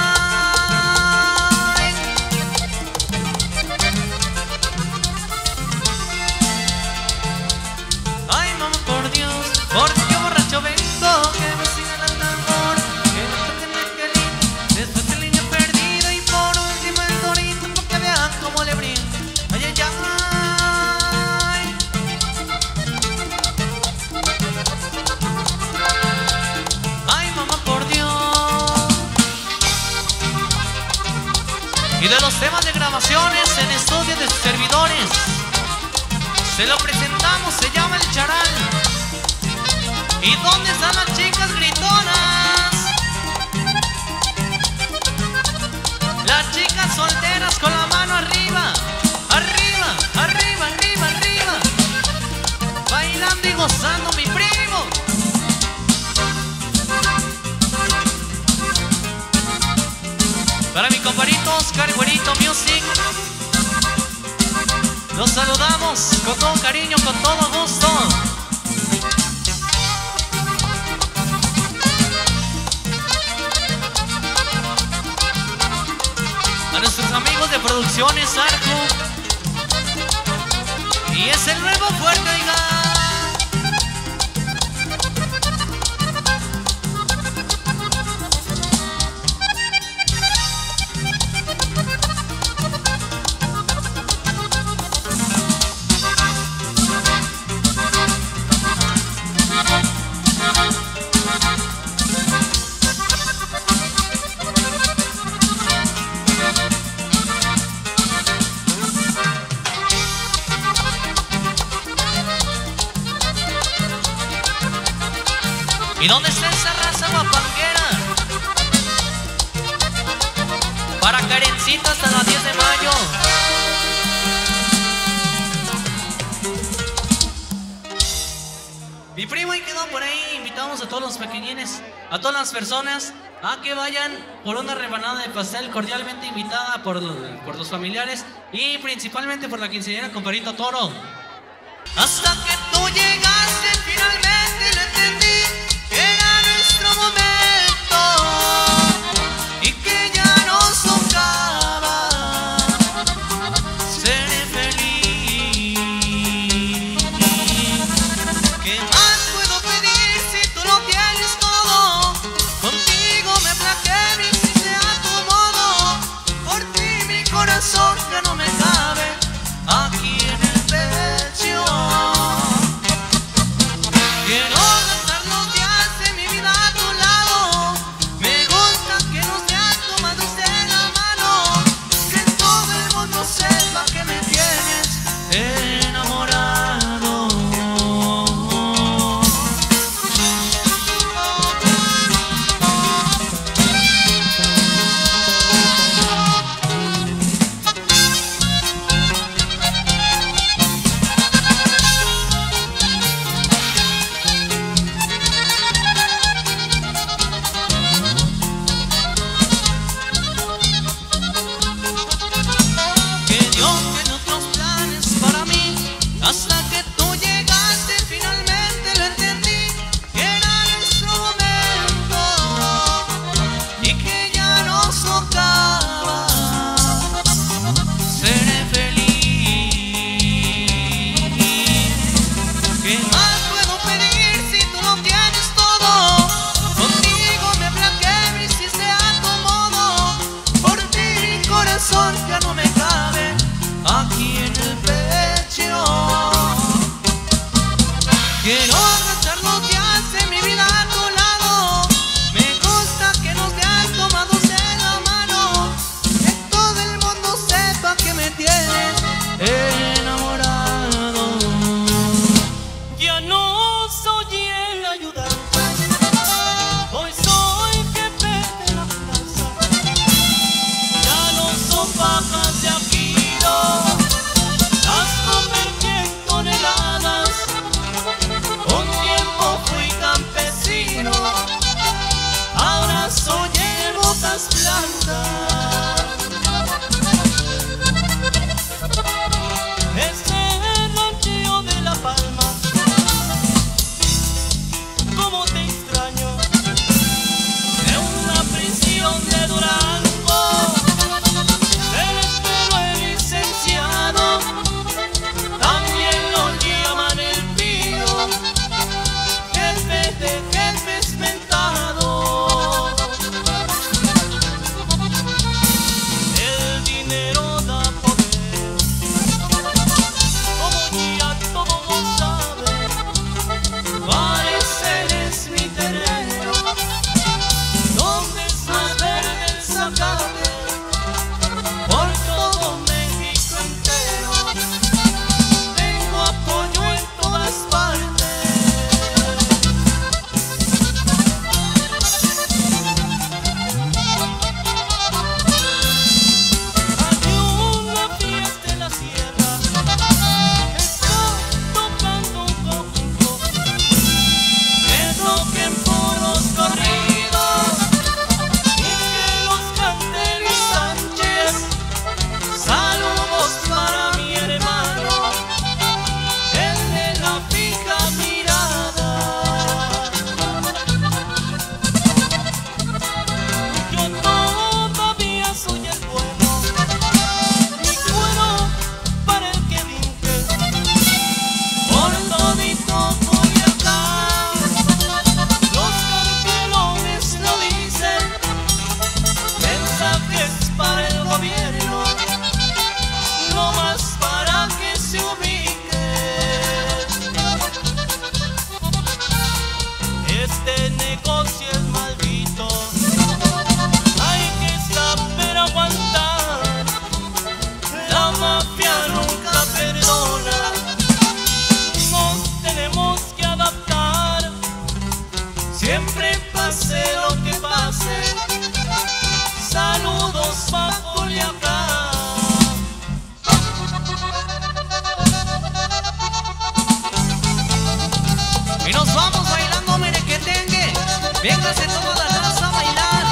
Ay, mamá, por Dios, por Dios, qué borracho vengo. Que me sigan el tambor, que me toquen el quelite. Después el niño perdido y por último el torito. Porque vean cómo le brinco. Ay, ay, ay. Ay, mamá, por Dios. Y de los temas de grabaciones en estudio de sus servidores, se lo presentamos, se llama El Charal. ¿Y dónde están las chicas gritonas? Las chicas solteras con la mano arriba. Arriba, arriba, arriba, arriba. Bailando y gozando, mi primo. Para mi compadrito Oscar Güerito Music, los saludamos con todo cariño, con todo gusto. A nuestros amigos de Producciones Arco. Y es el nuevo fuerte, oiga. ¿Y dónde está esa raza guapanguera? Para Karencita hasta las diez de mayo. Mi primo ahí quedó por ahí. Invitamos a todos los pequeñines, a todas las personas, a que vayan por una rebanada de pastel, cordialmente invitada por, por los familiares y principalmente por la quinceañera compadrito Toro. Hasta que tú llegaste, finalmente lo entendí. Era nuestro momento y que ya nos tocaba ser feliz. ¿Qué más puedo pedir si tú lo tienes todo? Véngase toda la raza a bailar.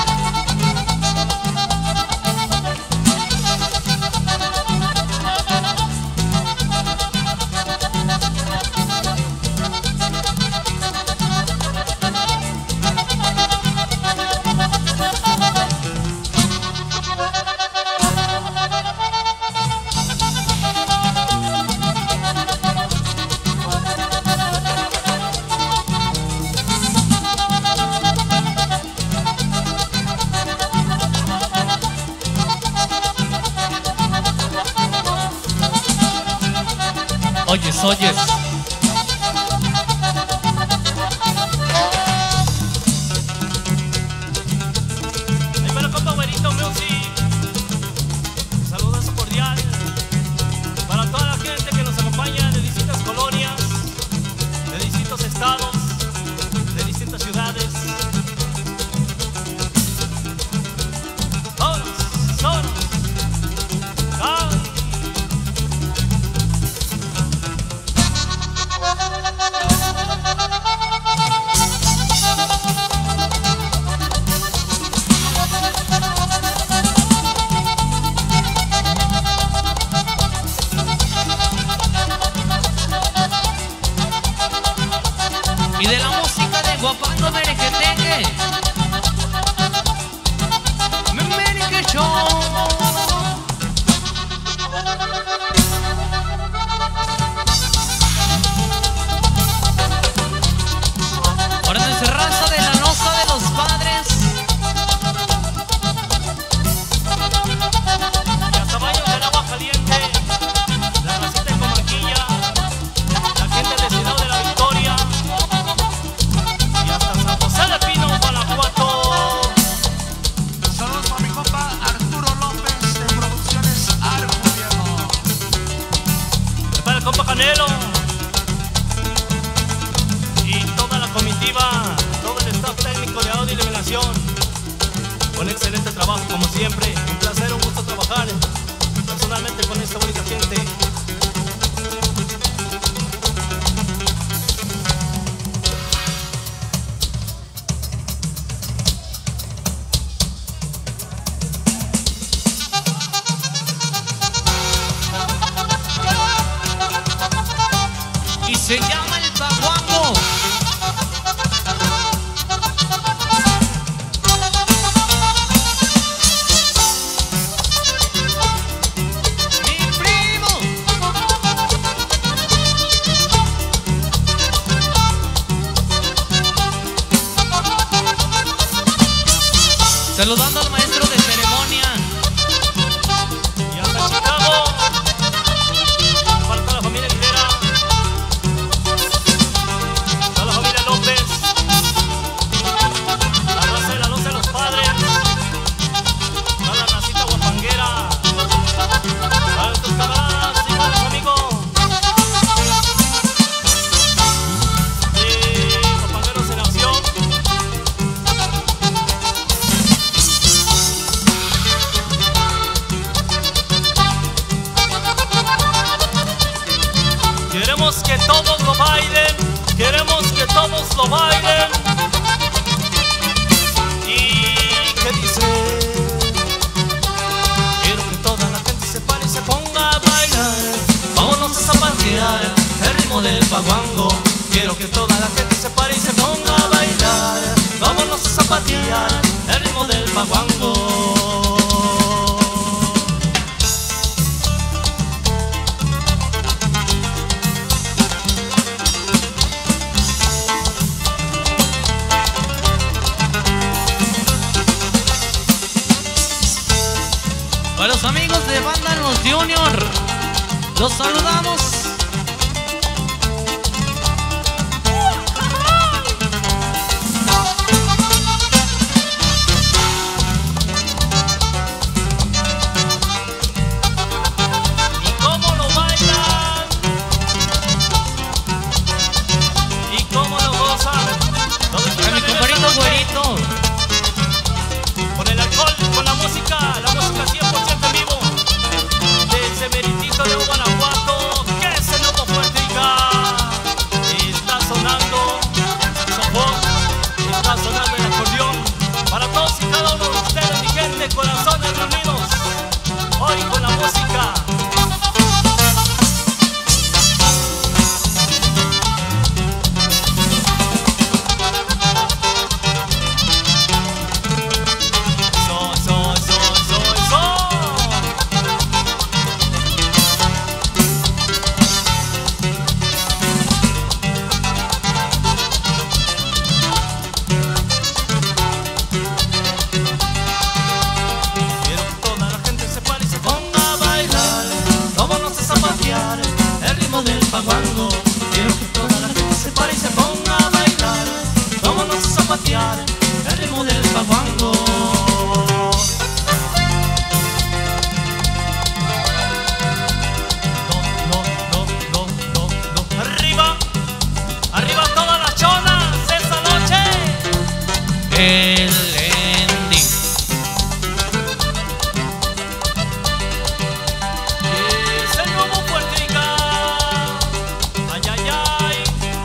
Oyes, oyes. Ahí para el compa Güerito Music. Saludos cordial para toda la gente que nos acompaña de distintas colonias, de distintos estados, de distintas ciudades. ¡Sonos! ¡Sonos! ¡Ah! Y de la música de Guapango Merequetengue, Mereque Show. Ahora desde raza de la Loza de los Padres Y hasta Baños del Agua Caliente, la racita de Comanquilla, la gente de Ciudad de la Victoria y hasta San José de Pino, Guanajuato. Saludos para mi compa Arturo López de Producciones Arco Viejo. Para el compa Canelo y toda la comitiva, todo el staff técnico de audio y iluminación. Un excelente trabajo como siempre, un placer, un gusto trabajar personalmente con esta bonita gente. y se llama el Paguango. Mi primo. Saludando al maestro de ceremonia. Y hasta Chicago, para toda la familia Rivera, toda la familia López, la raza de la Loza de los Padres, toda la racita guapanguera, para tus camaradas y buenos amigos de Guapangueros en Acción. Queremos que todos lo bailen, queremos que todos lo bailen. Y que dice, quiero que toda la gente se pare y se ponga a bailar. Vámonos a zapatear el ritmo del paguango. Quiero que toda la gente se pare y se ponga a bailar. Vámonos a zapatear el ritmo del paguango. Para los amigos de Banda Los Junior, los saludamos. Y cómo lo bailan, y cómo lo gozan. Todo el A mi compadrito Güerito. Con el alcohol, con la música, la música cien por ciento en vivo. Desde Meritito de Guanajuato, ¿qué paguango. Quiero que toda la gente se pare y se ponga a bailar. Vámonos a zapatear el ritmo del paguango. Do, do, do, do, do, do. Arriba, arriba todas las chonas esta noche. El ending. Es el nuevo Puerto Rico. Ay, ay, ay.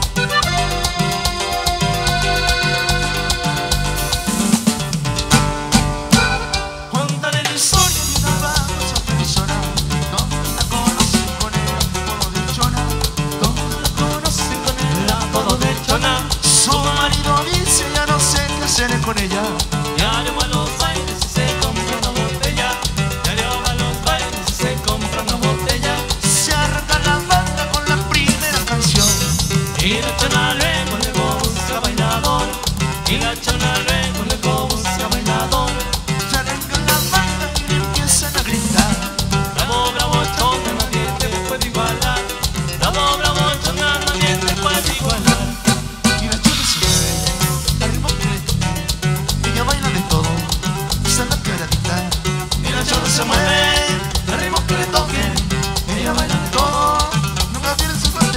Cuéntale la historia de una famosa persona, donde la conocen con el apodo de Chona, donde la conocen con el apodo de Chona. Su marido dice ya no sé qué hacer con ella. Diario va a los bailes y se compra una botella. Diario va a los bailes y se compra una botella. Se arranca la banda con la primera canción. Y la chona luego luego busca bailador. Y la chona luego luego busca bailador. Se arranca la banda y le empiezan a gritar. Bravo, bravo, chona, nadie te puede igualar. Bravo, bravo, chona, nadie te puede igualar. Y la chona se mueve al ritmo que le toque. Ella baila de todo, usa la quebradita. Y la chona se mueve al ritmo que le toque. Ella baila de todo, nunca pierde su suerte.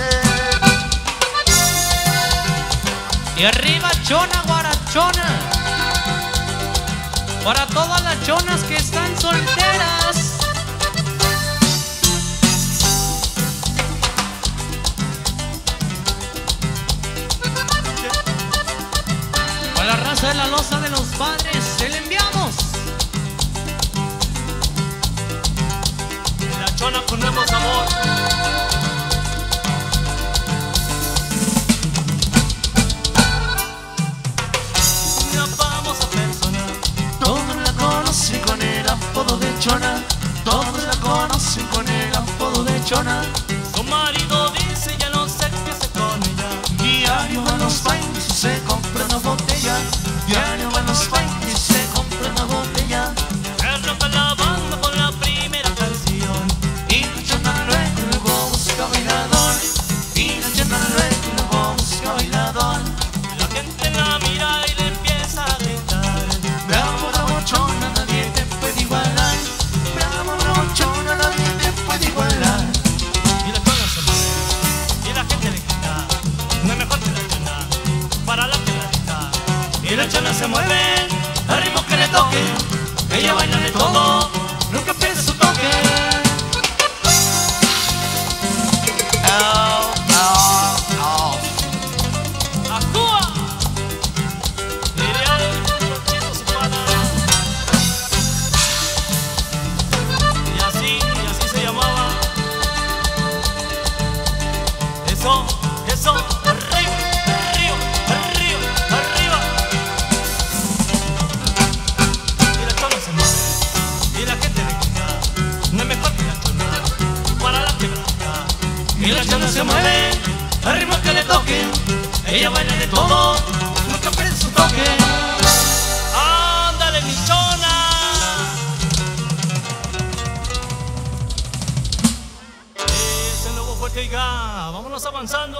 Y arriba chona guarachona. Para todas las chonas que están solteras. Para la raza de la loza de los padres, se le enviamos. La chona con nuevo sabor. Una famosa persona. Todos la conocen con el apodo de Chona. Todos la conocen con el apodo de Chona. Su marido dice ya no sé qué hacer con ella. Diario va a los bailes y se compra una botella. Diario va a los bailes y se compra una botella. Arranca la banda con la primera canción. Y la Chona luego, luego busca bailador. Y la Chona luego, luego busca bailador. La gente la mira y le empieza a gritar. Bravo, bravo, Chona, nadie te puede igualar. Bravo, bravo, Chona, nadie te puede igualar. Y la chona se mueve y la gente le grita. No es mejor que la chona para la que la grita. Y la chona se mueve al ritmo que le toque. Ella baila de todo, nunca pierde su toque. Oh, oh, oh. ¡Actúa! Diría el chito su pana. Y así, y así se llamaba. Eso, eso, arriba, arriba, arriba, arriba. Y la chona se mueve y la gente le grita. No es mejor que la chona para la que blanca. Y la chona se mueve al ritmo que le toque. Ella baila de todo, nunca pierde su toque. ¡Ándale, mi chona! Es el nuevo Fuerte y Ga. Vámonos avanzando.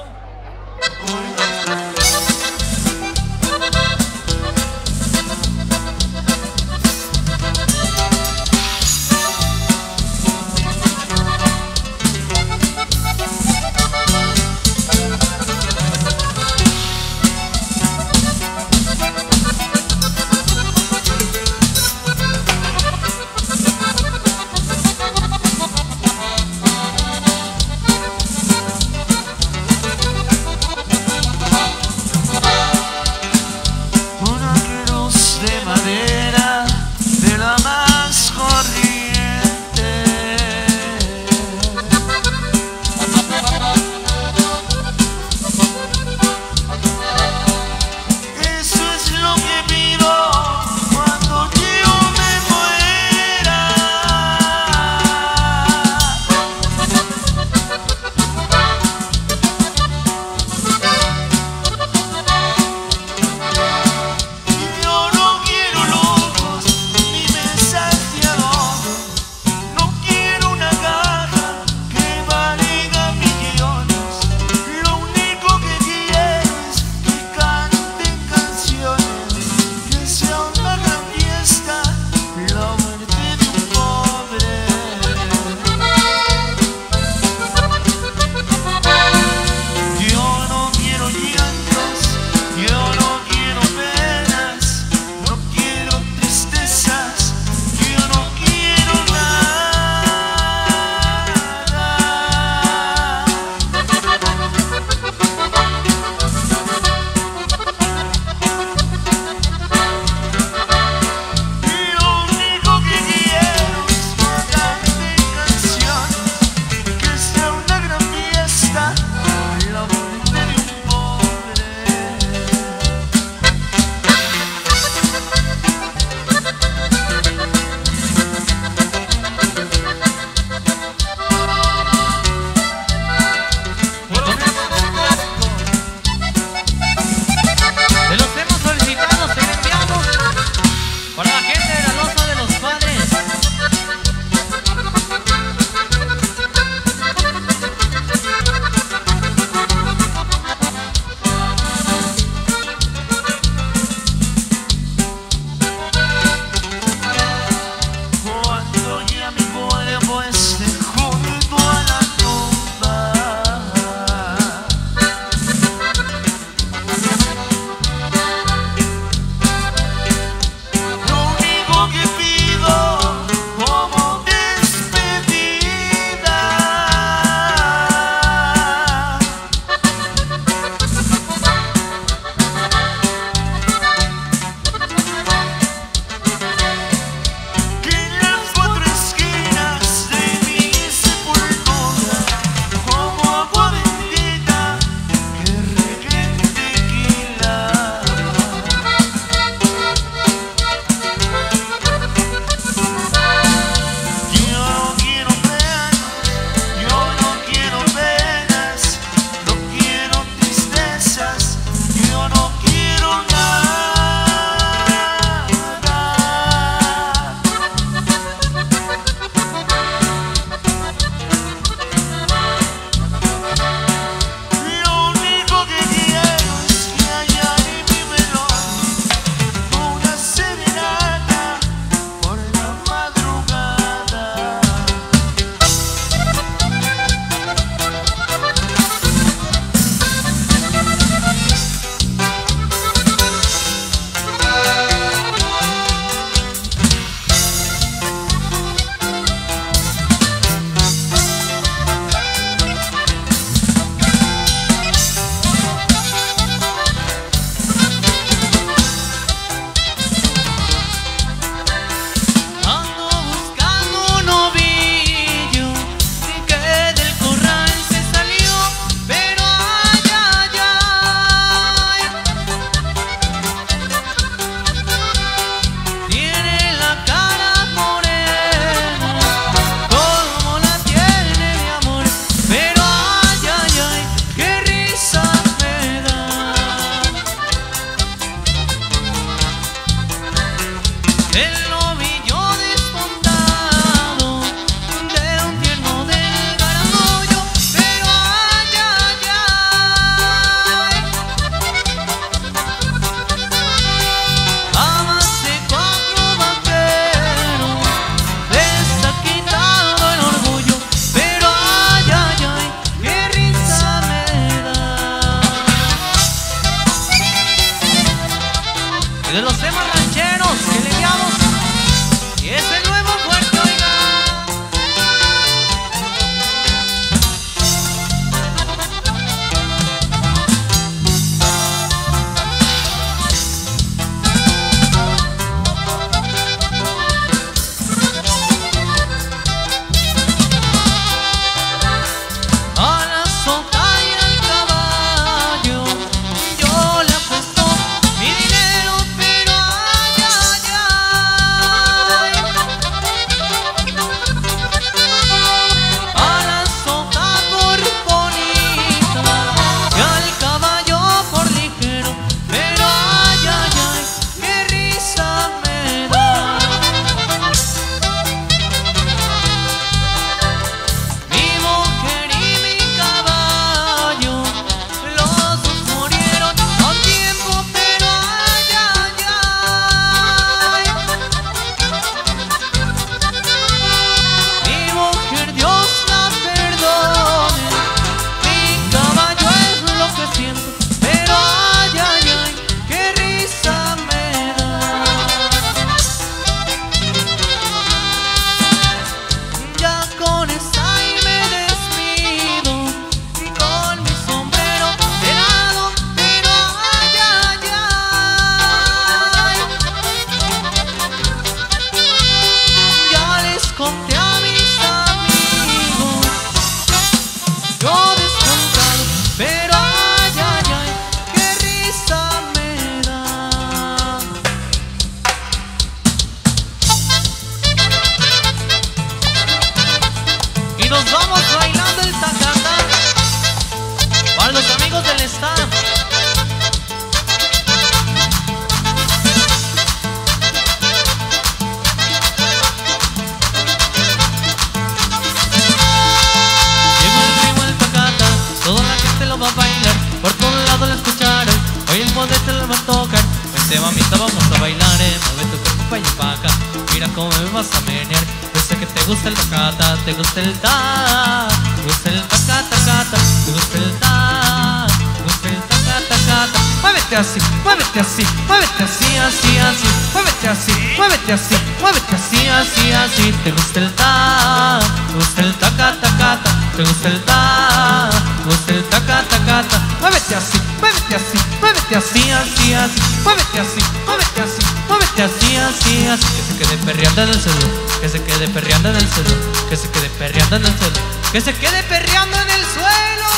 poder te lo va a tocar. Vente mamita, vamos a bailar, eh. Mueve tu cuerpo pa' allá pa' acá. Mira cómo me vas a menear. Yo sé que te gusta el tacata, te gusta el ta, te gusta el tacata, tacata, te gusta el ta, te gusta el tacata, tacata. Muévete así, muévete así, muévete así, así, así. Muévete así, muévete así, muévete así, así, así. Te gusta el ta, te gusta el tacata, tacata, te gusta el ta, te gusta el tacata, tacata. Muévete así, muévete así, muévete así, así, así. Muévete así, muévete así, muévete así, así, así. Que se quede perreando en el suelo, que se quede perreando en el suelo, que se quede perreando en el suelo, que se quede perreando en el suelo.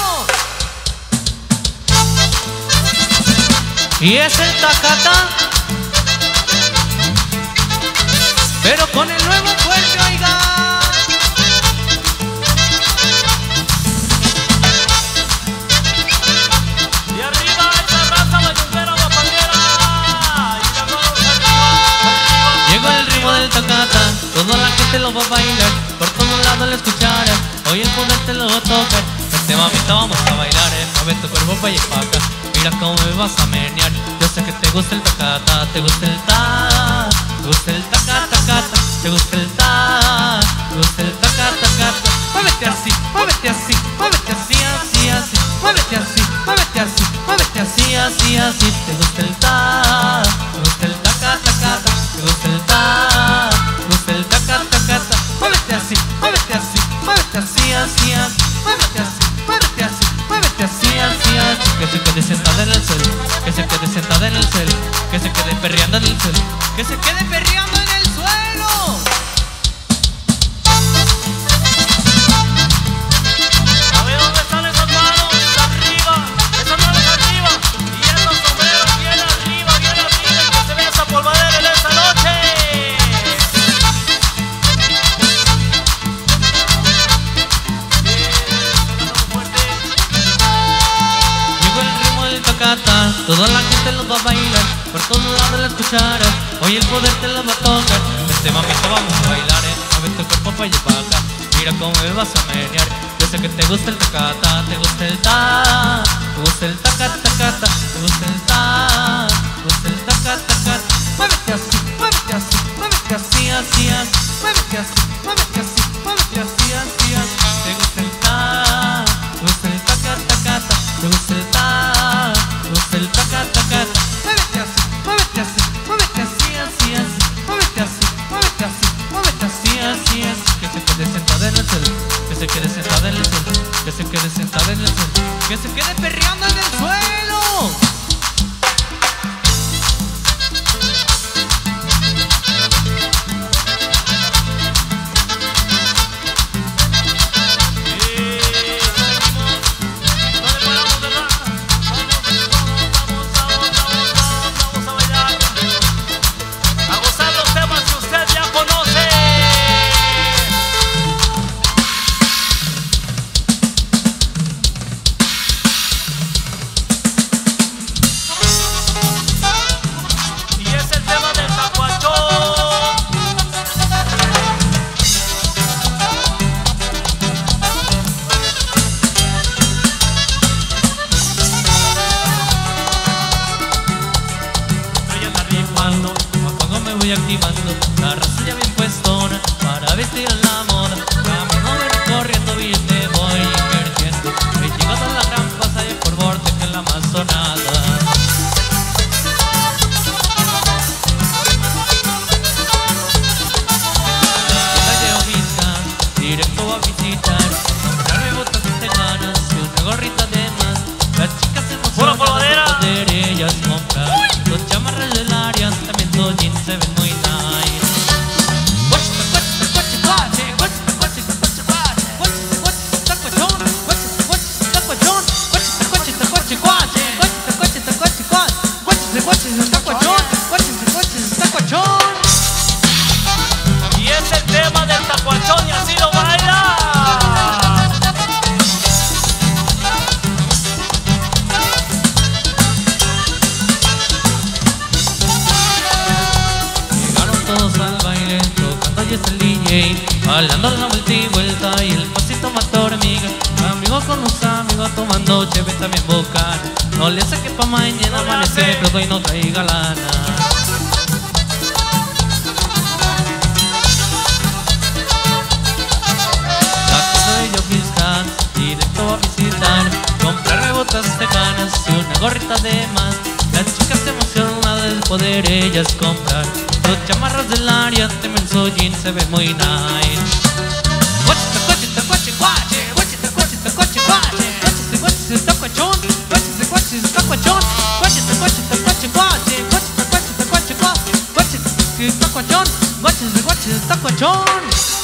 Y es el tacata, pero con el nuevo fuerte, oiga. Y arriba esa raza bayunquera, guapanguera. Y las manos arriba. Llegó el ritmo del tacata, toda la gente lo va a bailar, por todos lados lo escucharás, hoy el poder te lo va a tocar. Este mamita vamos a bailar, eh. Mueve tu cuerpo pa' allá pa' acá. Mira cómo me vas a menear. Yo sé que te gusta el tacata, te gusta el ta, te gusta el tacata, tacata, te gusta el ta, te gusta el tacata, tacata. Muévete así, muévete así, muévete así, así, así. Muévete así, muévete así, muévete así, así, así. Te gusta el ta, te gusta el tacata, tacata, te gusta el ta, te gusta el tacata, tacata. Muévete así, muévete así, muévete así, así, así. Muévete así, muévete así, muévete así, así, así. Que se quede sentada en el suelo, que se quede sentada en el suelo, que se quede perreando en el suelo, que se quede perreando en el suelo. A ver dónde están esas manos arriba, esas manos arriba. Y esos sombreros bien arriba, bien arriba. Y que se vea esa polvadera en esta noche. Tacata, toda la gente lo va a bailar, por todos lados lo escucharás, hoy el poder te lo va a tocar. Este mamita vamos a bailar, eh. Mueve tu cuerpo pa' allá pa' acá. Mira cómo me vas a menear. Yo sé que te gusta el tacata, te gusta el ta, te gusta el tacata, tacata, te gusta el ta, te gusta el tacata, tacata. Muévete así, muévete así, muévete así, así, así. Muévete así, muévete así, muévete así, así, así. Te gusta el ta, te gusta el tacata, tacata, te gusta el ta, te gusta el tacata, tacata. Muévete así, muévete así, muévete así, así, así. Muévete así, muévete así, muévete así, así, así. Que se quede sentada en el suelo, que se quede sentada en el suelo, que se quede sentada en el suelo, que se quede perreando en el suelo. Activando la raza ya bien puestona para vestir a la moda. Camino recorriendo billete voy invirtiendo. He llegado a la gran pasada por borde que es la más sonada. La de ubicar, directo a visitar, comprarme botas de ganas y una gorrita de más. Las chicas se emocionan de poder ellas comprar. Los chamarras del área también los jeans se ven muy nice. Y es el tema del tacuachón y así lo baila. Llegaron todos al baile, tocando y está el D J, bailando la vuelta y vuelta y el pasito mató hormiga. Amigo con los amigos tomando cheve también bocan. No le hace que pa' mañana amanece, pero hoy no traiga lana. La casa de Yoquiscán, directo a visitar, comprarme botas tejanas y una gorrita de más. Las chicas se emocionan de poder ellas comprar sus chamarras del área de menso jean, se ve muy nice. Guachita, guachita, guache, guache, guachita, guachita, guache, guache, guachita, guachita, guachón, guachita, guachita, guachón, guachita, guachita, guache, guache, guachita, guachita, guache, guache, guachita, guachón, guachita, guachita, guachón.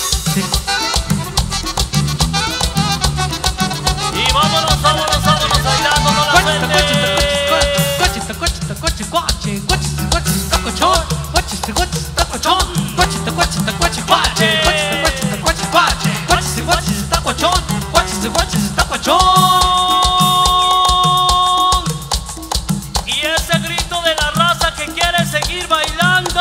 Y vámonos, vámonos, vámonos bailando, no la Guachita, sueltes. guachita, guachita, guache, guache, guachita, guachita, guachón, guachita, guachita, guachón, guachita, guachita, guache, guache, guachita, guachita, guache, guache, guachita, guachita, guachón, guachita, guachita, guachón. Y ese grito de la raza que quiere seguir bailando.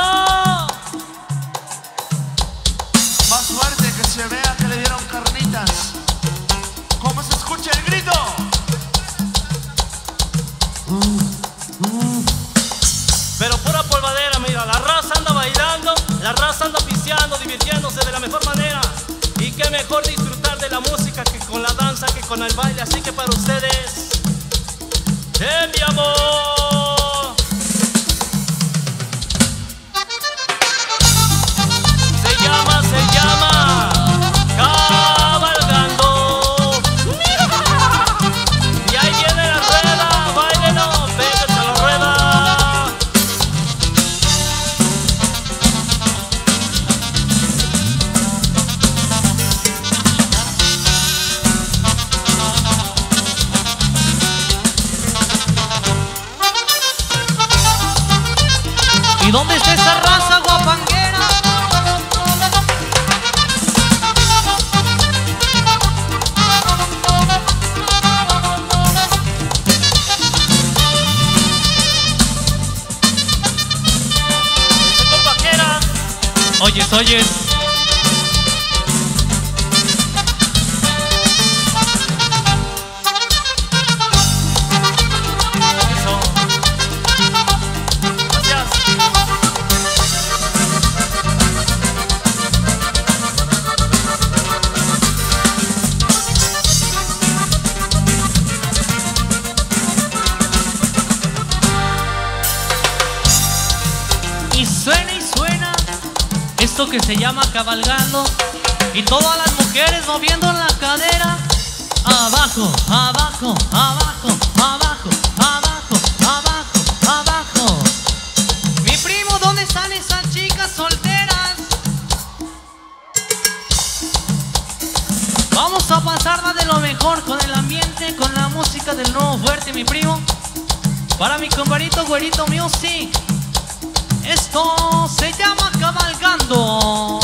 Más fuerte, que se vea que le dieron carnitas. ¿Cómo se escucha el grito? Pero pura polvadera, mira, la raza anda bailando, la raza anda pisteando, divirtiéndose de la mejor manera. Y qué mejor disfrutar de la música que con la danza, que con el baile. Así que para ustedes, ¡eh, mi amor! Se llama, se llama Cabalgando. Y ahí viene la rueda, báilenos, pégate a la rueda. ¿Y dónde está esa raza guapanguera? Compaquera, Oyes, oyes. eso. Gracias. Y suena y suena esto que se llama cabalgando, y todas las mujeres moviendo la cadera. Abajo, abajo, abajo, abajo, abajo, abajo, abajo. Mi primo, ¿dónde están esas chicas solteras? Vamos a pasarla de lo mejor con el ambiente, con la música del nuevo fuerte, mi primo. Para mi compadrito Güerito Music. Esto se llama Cabalgando.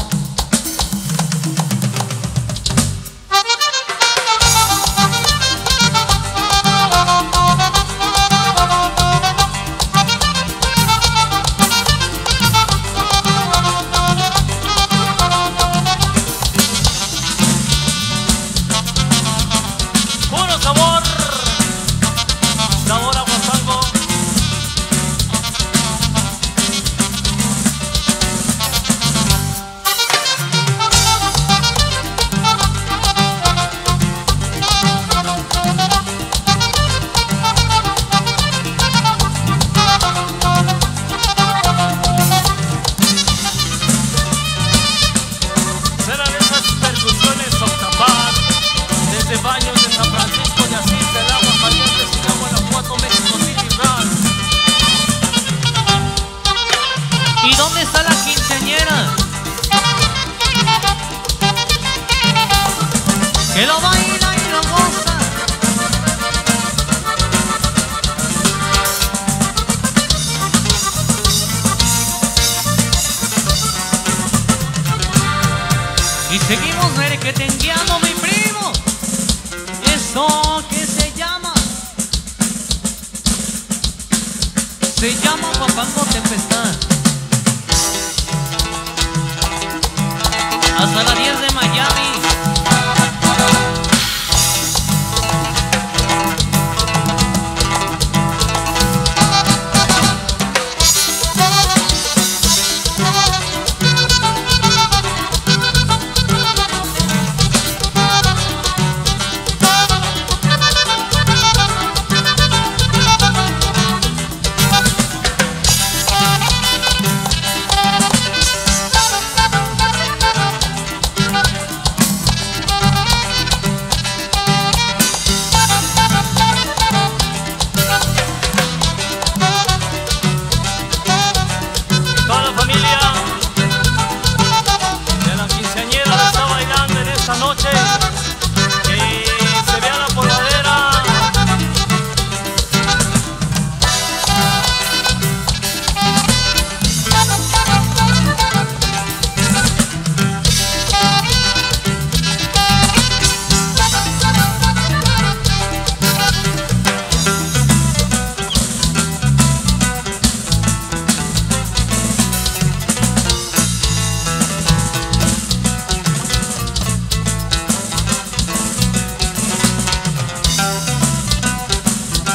Puro sabor, sabor a guapango. Serán esas percusiones Octapaz, desde Baños de San Francisco de Asís, del agua caliente, Ciudad Guanajuato, México City, Run. ¿Y dónde está la quinceañera? Que lo baila y lo goza. Y seguimos merequetengueando, mi primo. Eso que se llama, se llama Guapango Tempestad. Hasta las diez de Miami.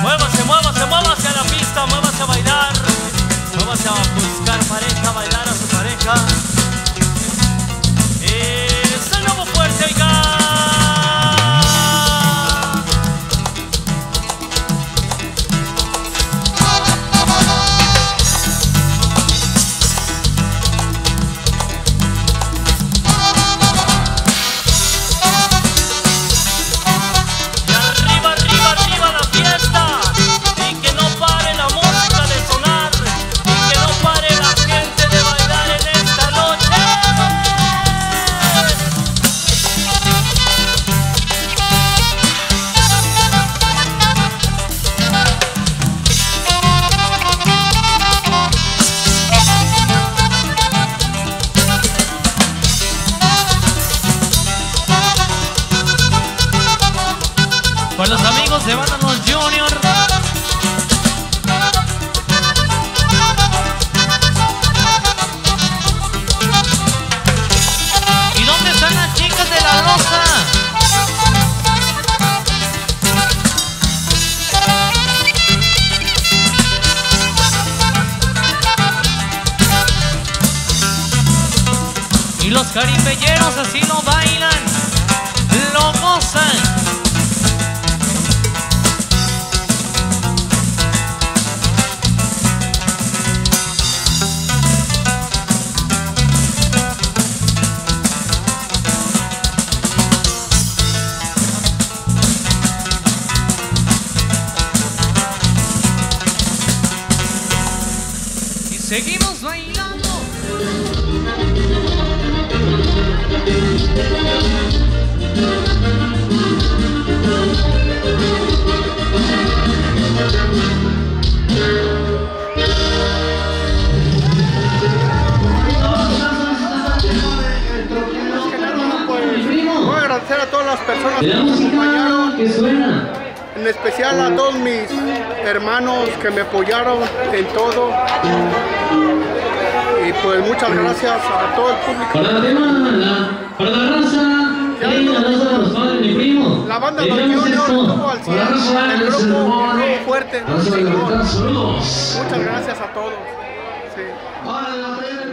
Muévase, muévase, muévase a la pista, muévase a bailar. Muévase a buscar pareja, a bailar a su pareja. Es el nuevo fuerte, oiga. Con los amigos de Banda Los Junior. ¿Y dónde están las chicas de la Rosa? Y los caripelleros así lo bailan, lo gozan. Seguimos bailando. Voy a agradecer a todas las personas que me acompañaron. Que suena. En especial a todos mis hermanos que me apoyaron en todo. Y pues muchas gracias a todo el público. Para la tema, la, para la raza, hey, la raza de los padres, mi primo. La Banda Los Junior estuvo al cien, el grupo, el grupo fuerte. Muchas gracias a todos. Sí.